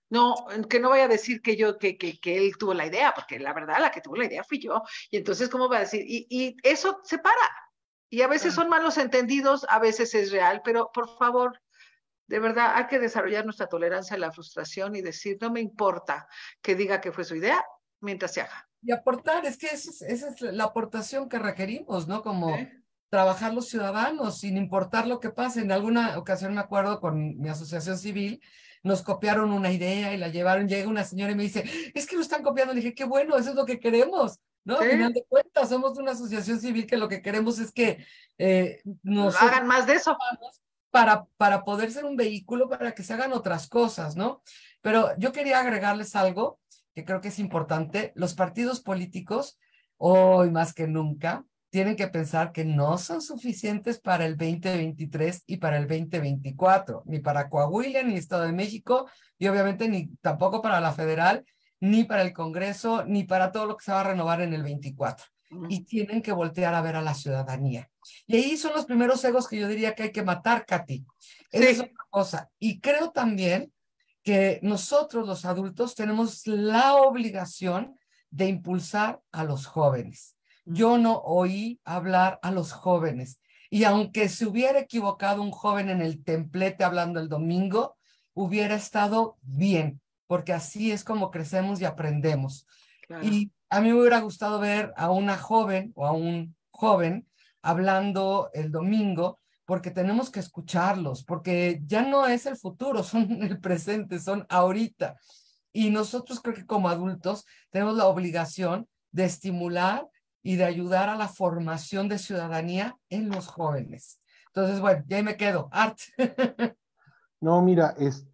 No, que no vaya a decir que él tuvo la idea, porque la verdad la que tuvo la idea fui yo. Y entonces, ¿cómo va a decir? Y eso separa. Y a veces son malos entendidos, a veces es real, pero por favor, de verdad hay que desarrollar nuestra tolerancia a la frustración y decir, no me importa que diga que fue su idea mientras se haga. Y aportar, es que esa es la aportación que requerimos, ¿no? Como ¿Eh? trabajar los ciudadanos, sin importar lo que pase. En alguna ocasión me acuerdo con mi asociación civil, nos copiaron una idea y la llevaron, llega una señora y me dice, es que lo están copiando. Le dije, qué bueno, eso es lo que queremos, ¿no? ¿Sí? A final de cuentas, somos una asociación civil que lo que queremos es que nosotros Hagan más de eso. para poder ser un vehículo para que se hagan otras cosas, ¿no? Pero yo quería agregarles algo que creo que es importante. Los partidos políticos, hoy más que nunca, tienen que pensar que no son suficientes para el 2023 y para el 2024, ni para Coahuila, ni Estado de México, y obviamente ni tampoco para la federal, ni para el Congreso, ni para todo lo que se va a renovar en el 24. Y tienen que voltear a ver a la ciudadanía. Y ahí son los primeros egos que yo diría que hay que matar, Katy. Esa es otra cosa. Y creo también que nosotros los adultos tenemos la obligación de impulsar a los jóvenes. Yo no oí hablar a los jóvenes. Y aunque se hubiera equivocado un joven en el templete hablando el domingo, hubiera estado bien, porque así es como crecemos y aprendemos. Claro. Y a mí me hubiera gustado ver a una joven o a un joven hablando el domingo, porque tenemos que escucharlos, porque ya no es el futuro, son el presente, son ahorita. Y nosotros creo que como adultos tenemos la obligación de estimular y de ayudar a la formación de ciudadanía en los jóvenes. Entonces, bueno, ya ahí me quedo. Art. No, mira,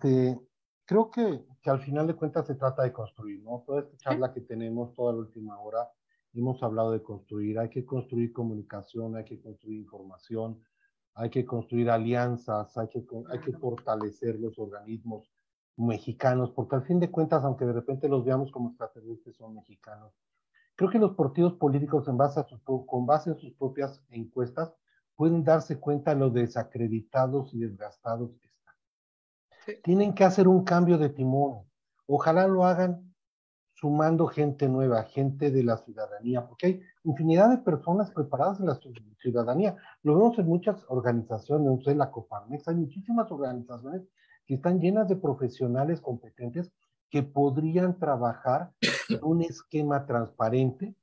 creo que al final de cuentas se trata de construir, ¿no? Toda esta charla que tenemos, toda la última hora, hemos hablado de construir. Hay que construir comunicación, hay que construir información, hay que construir alianzas, hay que fortalecer los organismos mexicanos, porque al fin de cuentas, aunque de repente los veamos como extraterrestres, son mexicanos. Creo que los partidos políticos, con base en sus propias encuestas, pueden darse cuenta de lo desacreditados y desgastados que están. Sí. Tienen que hacer un cambio de timón. Ojalá lo hagan sumando gente nueva, gente de la ciudadanía, porque hay infinidad de personas preparadas en la ciudadanía. Lo vemos en muchas organizaciones, no sé, la Coparmex, hay muchísimas organizaciones que están llenas de profesionales competentes que podrían trabajar en un esquema transparente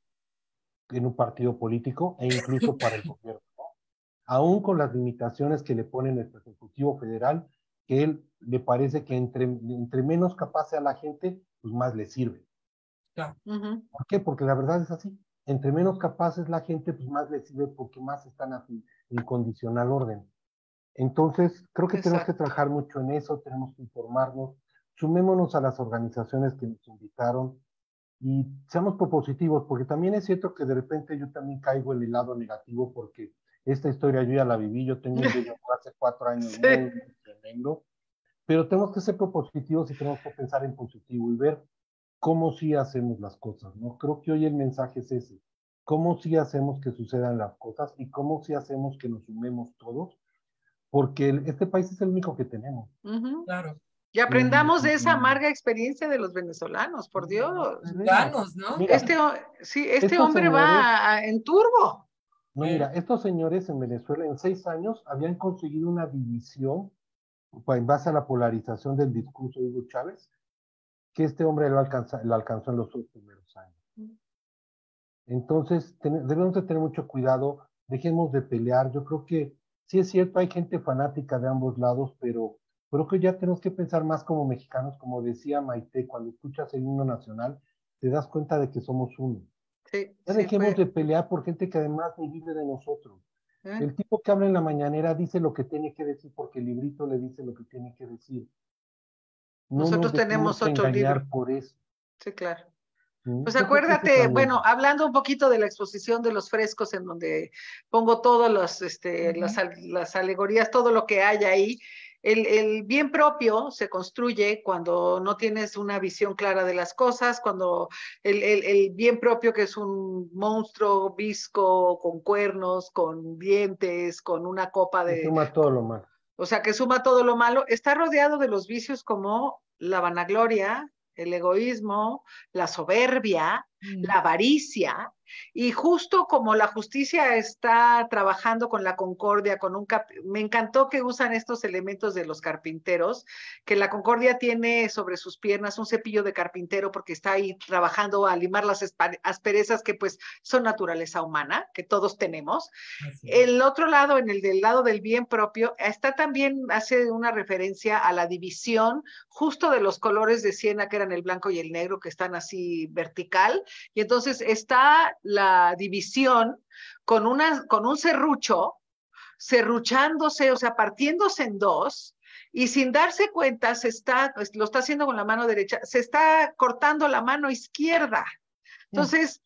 en un partido político e incluso para el gobierno, ¿no? Aún con las limitaciones que le pone nuestro Ejecutivo Federal, que él le parece que entre menos capaz sea la gente, pues más le sirve. Claro. ¿Por qué? Porque la verdad es así. Entre menos capaz es la gente, pues más le sirve porque más están en condicional orden. Entonces, creo que tenemos que trabajar mucho en eso, tenemos que informarnos, sumémonos a las organizaciones que nos invitaron y seamos propositivos, porque también es cierto que de repente yo también caigo en el lado negativo, porque esta historia yo ya la viví, yo tengo un video hace 4 años muy tremendo, pero tenemos que ser propositivos y tenemos que pensar en positivo y ver cómo sí hacemos las cosas, ¿no? Creo que hoy el mensaje es ese, cómo sí hacemos que sucedan las cosas y cómo sí hacemos que nos sumemos todos, porque este país es el único que tenemos. Claro. Y aprendamos de esa amarga experiencia de los venezolanos, por Dios. Ganos, ¿no? Mira, este hombre señores, va en turbo. No, mira, estos señores en Venezuela en 6 años habían conseguido una división en base a la polarización del discurso de Hugo Chávez, que este hombre lo alcanzó en los 2 primeros años. Entonces, debemos de tener mucho cuidado, dejemos de pelear. Yo creo que sí es cierto, hay gente fanática de ambos lados, pero creo que ya tenemos que pensar más como mexicanos, como decía Maite, cuando escuchas el himno nacional, te das cuenta de que somos uno. Sí, ya dejemos de pelear por gente que además ni vive de nosotros. El tipo que habla en la mañanera dice lo que tiene que decir porque el librito le dice lo que tiene que decir. No nosotros tenemos otro libro por eso. Sí, claro. Pues acuérdate, bueno, hablando un poquito de la exposición de los frescos en donde pongo todas las alegorías, todo lo que hay ahí, el bien propio se construye cuando no tienes una visión clara de las cosas, cuando el bien propio, que es un monstruo visco, con cuernos, con dientes, con una copa de... Que suma todo lo malo. O sea, que suma todo lo malo, está rodeado de los vicios como la vanagloria, el egoísmo, la soberbia, la avaricia, y justo como la justicia está trabajando con la concordia, me encantó que usan estos elementos de los carpinteros, que la concordia tiene sobre sus piernas un cepillo de carpintero porque está ahí trabajando a limar las asperezas que pues son naturaleza humana, que todos tenemos. El otro lado, en el del lado del bien propio, está también, hace una referencia a la división justo de los colores de siena, que eran el blanco y el negro, que están así vertical, y entonces está la división con un serruchándose, o sea, partiéndose en dos, y sin darse cuenta lo está haciendo con la mano derecha, se está cortando la mano izquierda. Entonces,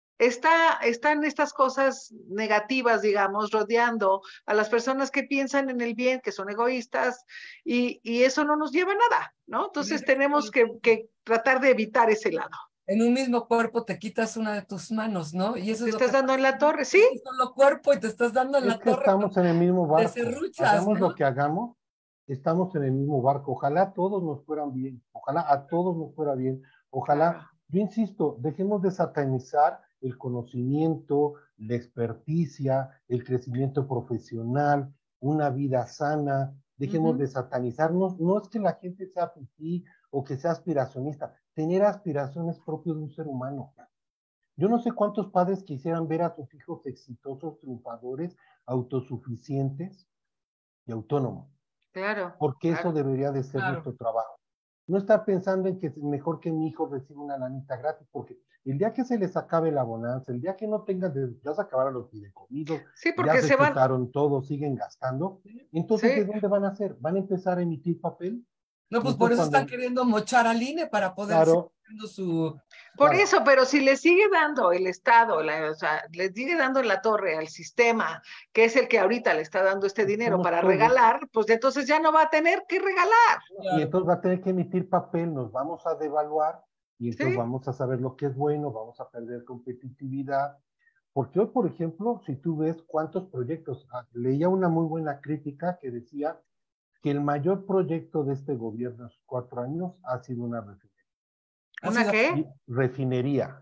están estas cosas negativas, digamos, rodeando a las personas que piensan en el bien, que son egoístas, y eso no nos lleva a nada, ¿no? Entonces tenemos que tratar de evitar ese lado. En un mismo cuerpo te quitas una de tus manos, ¿no? Y eso te es estás dando en la torre, ¿sí? Es un solo cuerpo y te estás dando en la torre. Estamos en el mismo barco. Hagamos ¿no? lo que hagamos, estamos en el mismo barco. Ojalá a todos nos fueran bien. Ojalá a todos nos fuera bien. Ojalá, yo insisto, dejemos de satanizar el conocimiento, la experticia, el crecimiento profesional, una vida sana. Dejemos de satanizarnos. No es que la gente sea fifí o que sea aspiracionista. Tener aspiraciones propias de un ser humano. Yo no sé cuántos padres quisieran ver a sus hijos exitosos, triunfadores, autosuficientes y autónomos. Claro. Porque eso debería de ser nuestro trabajo. No estar pensando en que es mejor que mi hijo reciba una lanita gratis, porque el día que se les acabe la bonanza, el día que no tengan, ya se acabaron los fideicomisos, ya se chutaron todo, siguen gastando, entonces ¿de dónde van a hacer? ¿Van a empezar a emitir papel? No, pues por eso están queriendo mochar al INE para poder seguir haciendo su... Por eso, pero si le sigue dando el Estado, o sea, le sigue dando en la torre al sistema, que es el que ahorita le está dando este dinero para regalar, pues entonces ya no va a tener que regalar. Y entonces va a tener que emitir papel, nos vamos a devaluar, y entonces vamos a saber lo que es bueno, vamos a perder competitividad. Porque hoy, por ejemplo, si tú ves cuántos proyectos, leía una muy buena crítica que decía que el mayor proyecto de este gobierno en sus 4 años ha sido una refinería. ¿Una qué? Refinería.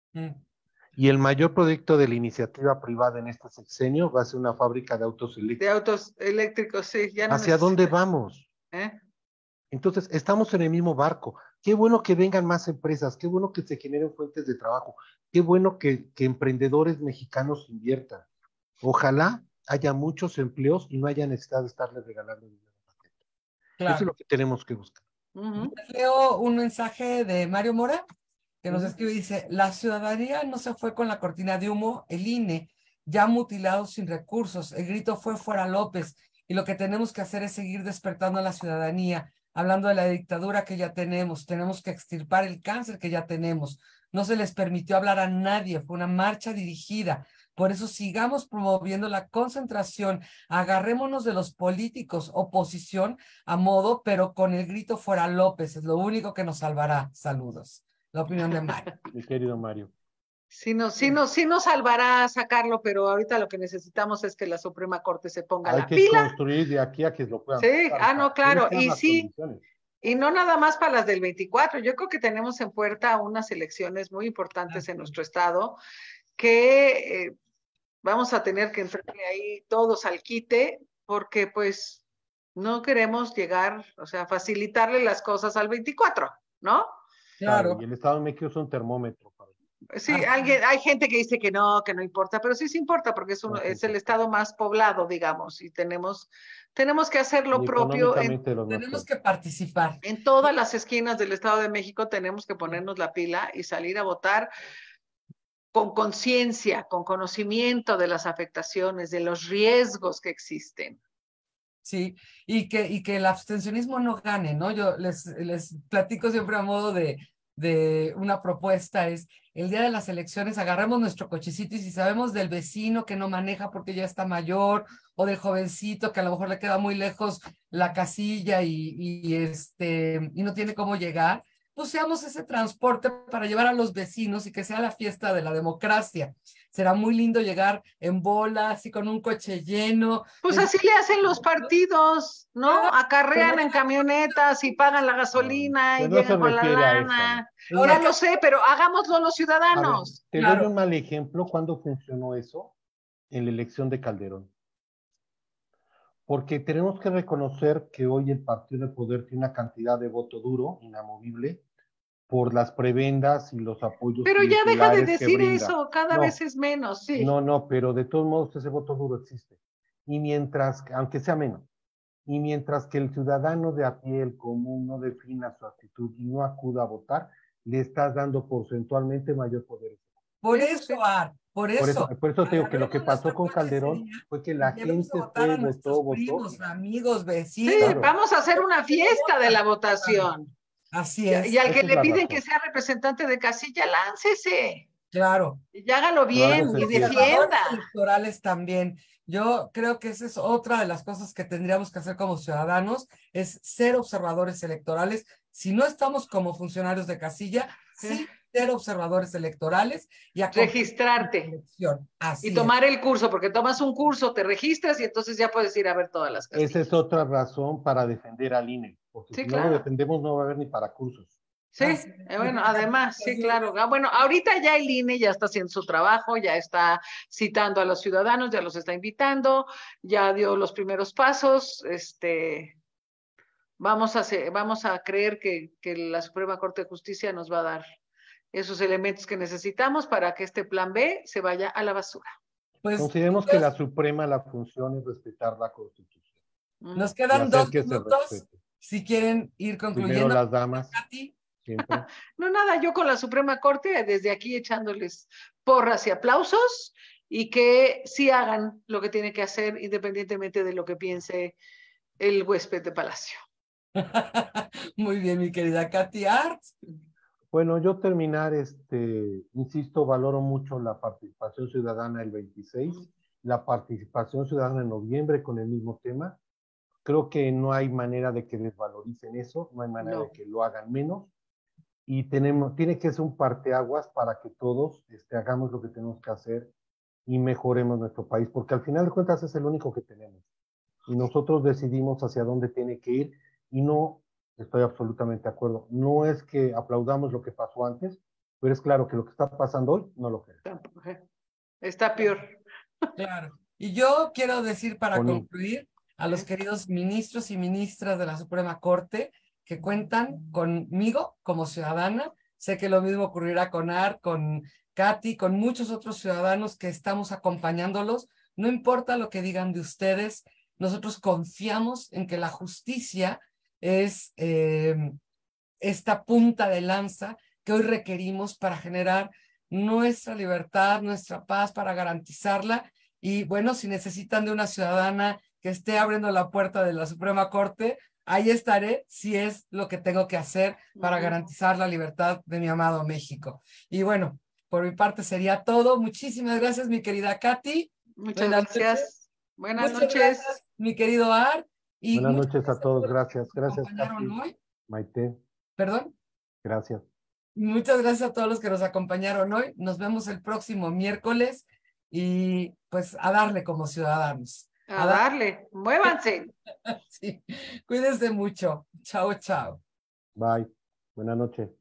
Y el mayor proyecto de la iniciativa privada en este sexenio va a ser una fábrica de autos eléctricos. De autos eléctricos, sí. Ya no ¿Hacia dónde vamos? Entonces, estamos en el mismo barco. Qué bueno que vengan más empresas, qué bueno que se generen fuentes de trabajo, qué bueno que emprendedores mexicanos inviertan. Ojalá haya muchos empleos y no haya necesidad de estarles regalando dinero. Claro. Eso es lo que tenemos que buscar. Leo un mensaje de Mario Mora que nos escribe y dice: la ciudadanía no se fue con la cortina de humo, el INE ya mutilado sin recursos, el grito fue fuera López, y lo que tenemos que hacer es seguir despertando a la ciudadanía, hablando de la dictadura que ya tenemos que extirpar el cáncer que ya tenemos, no se les permitió hablar a nadie, fue una marcha dirigida. Por eso sigamos promoviendo la concentración, agarrémonos de los políticos, oposición a modo, pero con el grito fuera López, es lo único que nos salvará. Saludos. La opinión de Mario. Mi querido Mario. Sí nos salvará sacarlo, pero ahorita lo que necesitamos es que la Suprema Corte se ponga la pila. Hay que construir de aquí a que lo puedan. Sí, no, claro, y sí. Y no nada más para las del 24, yo creo que tenemos en puerta unas elecciones muy importantes en nuestro estado que vamos a tener que entrarle ahí todos al quite, porque pues no queremos llegar, o sea, facilitarle las cosas al 24, ¿no? Claro. Y el Estado de México es un termómetro. Sí, hay gente que dice que no importa, pero sí importa porque es el estado más poblado, digamos, y tenemos que hacer lo propio. Tenemos que participar. En todas las esquinas del Estado de México tenemos que ponernos la pila y salir a votar con conciencia, con conocimiento de las afectaciones, de los riesgos que existen. Sí, y que el abstencionismo no gane, ¿no? Yo les platico siempre a modo de una propuesta, es el día de las elecciones agarramos nuestro cochecito y si sabemos del vecino que no maneja porque ya está mayor o del jovencito que a lo mejor le queda muy lejos la casilla y no tiene cómo llegar, pues seamos ese transporte para llevar a los vecinos y que sea la fiesta de la democracia. Será muy lindo llegar en bola, así con un coche lleno. Pues así le hacen los partidos, ¿no? Acarrean Pero en camionetas y pagan la gasolina y Pero no se llegan con la refiere a eso. lana. ahora Ya lo sé, pero hagámoslo los A ver, ciudadanos. te Claro. doy un mal ejemplo. ¿Cuándo funcionó eso? En la elección de Calderón. Porque tenemos que reconocer que hoy el partido de poder tiene una cantidad de voto duro, inamovible, por las prebendas y los apoyos Pero ya deja de clientelares que decir brinda. eso, cada vez es menos, sí. No, pero de todos modos ese voto duro existe. Y mientras, aunque sea menos, y mientras que el ciudadano de a pie, el común, no defina su actitud y no acuda a votar, le estás dando porcentualmente mayor poder. por Eso eso, sí. Ar, por eso. Por eso te digo que lo que Agarremos pasó nuestro con coche Calderón ese día fue que y la llevemos a gente votar fue, a nuestros votó. primos, amigos, Sí, vecinos. Claro. vamos a hacer una fiesta de la votación. Así Y es, al que Esa es le la piden razón. que sea representante de casilla, láncese. claro. Y hágalo Pero algo bien se y Los empieza. observadores defienda. electorales también. Yo creo que esa es otra de las cosas que tendríamos que hacer como ciudadanos, es ser observadores electorales. Si no estamos como funcionarios de casilla, sí ser observadores electorales y acompañar la Registrarte elección. y Así es. tomar el curso, porque tomas un curso, te registras y entonces ya puedes ir a ver todas las Esa casillas. es otra razón para defender al INE, porque Sí, si no lo claro. defendemos no va a haber ni para cursos. Sí, Así es. bueno, además, sí, claro. Bueno, ahorita ya el INE ya está haciendo su trabajo, ya está citando a los ciudadanos, ya los está invitando, ya dio los primeros pasos. Vamos a creer que la Suprema Corte de Justicia nos va a dar esos elementos que necesitamos para que este plan B se vaya a la basura. Pues Consideremos que la Suprema, la función es respetar la Constitución nos y quedan hacer 2 que se minutos. respete. Si quieren ir Primero concluyendo, las damas, Katy. siempre. No, nada, yo con la Suprema Corte, desde aquí echándoles porras y aplausos, y que sí hagan lo que tiene que hacer, independientemente de lo que piense el huésped de Palacio. Muy bien, mi querida Katy Art. Bueno, yo terminar, insisto, valoro mucho la participación ciudadana el 26, la participación ciudadana en noviembre con el mismo tema. Creo que no hay manera de que desvaloricen eso, no hay manera de que lo hagan menos. Y tiene que ser un parteaguas para que todos hagamos lo que tenemos que hacer y mejoremos nuestro país, porque al final de cuentas es el único que tenemos. Y nosotros decidimos hacia dónde tiene que ir y no, estoy absolutamente de acuerdo, no es que aplaudamos lo que pasó antes, pero es claro que lo que está pasando hoy no lo queremos. Está peor. Claro. Y yo quiero decir para Connie. concluir a los queridos ministros y ministras de la Suprema Corte que cuentan conmigo como ciudadana. Sé que lo mismo ocurrirá con Art, con Katy, con muchos otros ciudadanos que estamos acompañándolos. No importa lo que digan de ustedes, nosotros confiamos en que la justicia es esta punta de lanza que hoy requerimos para generar nuestra libertad, nuestra paz, para garantizarla. Y bueno, si necesitan de una ciudadana que esté abriendo la puerta de la Suprema Corte, ahí estaré si es lo que tengo que hacer para garantizar la libertad de mi amado México. Y bueno, por mi parte sería todo. Muchísimas gracias, mi querida Katy. Muchas gracias. Buenas noches. Gracias, mi querido Art. Y buenas noches a todos, gracias. Gracias, Katy. Katy. Maite. ¿Perdón? Gracias. Muchas gracias a todos los que nos acompañaron hoy. Nos vemos el próximo miércoles y pues a darle como ciudadanos. A darle. Muévanse. Sí. Cuídense mucho. Chao, chao. Bye. Buenas noches.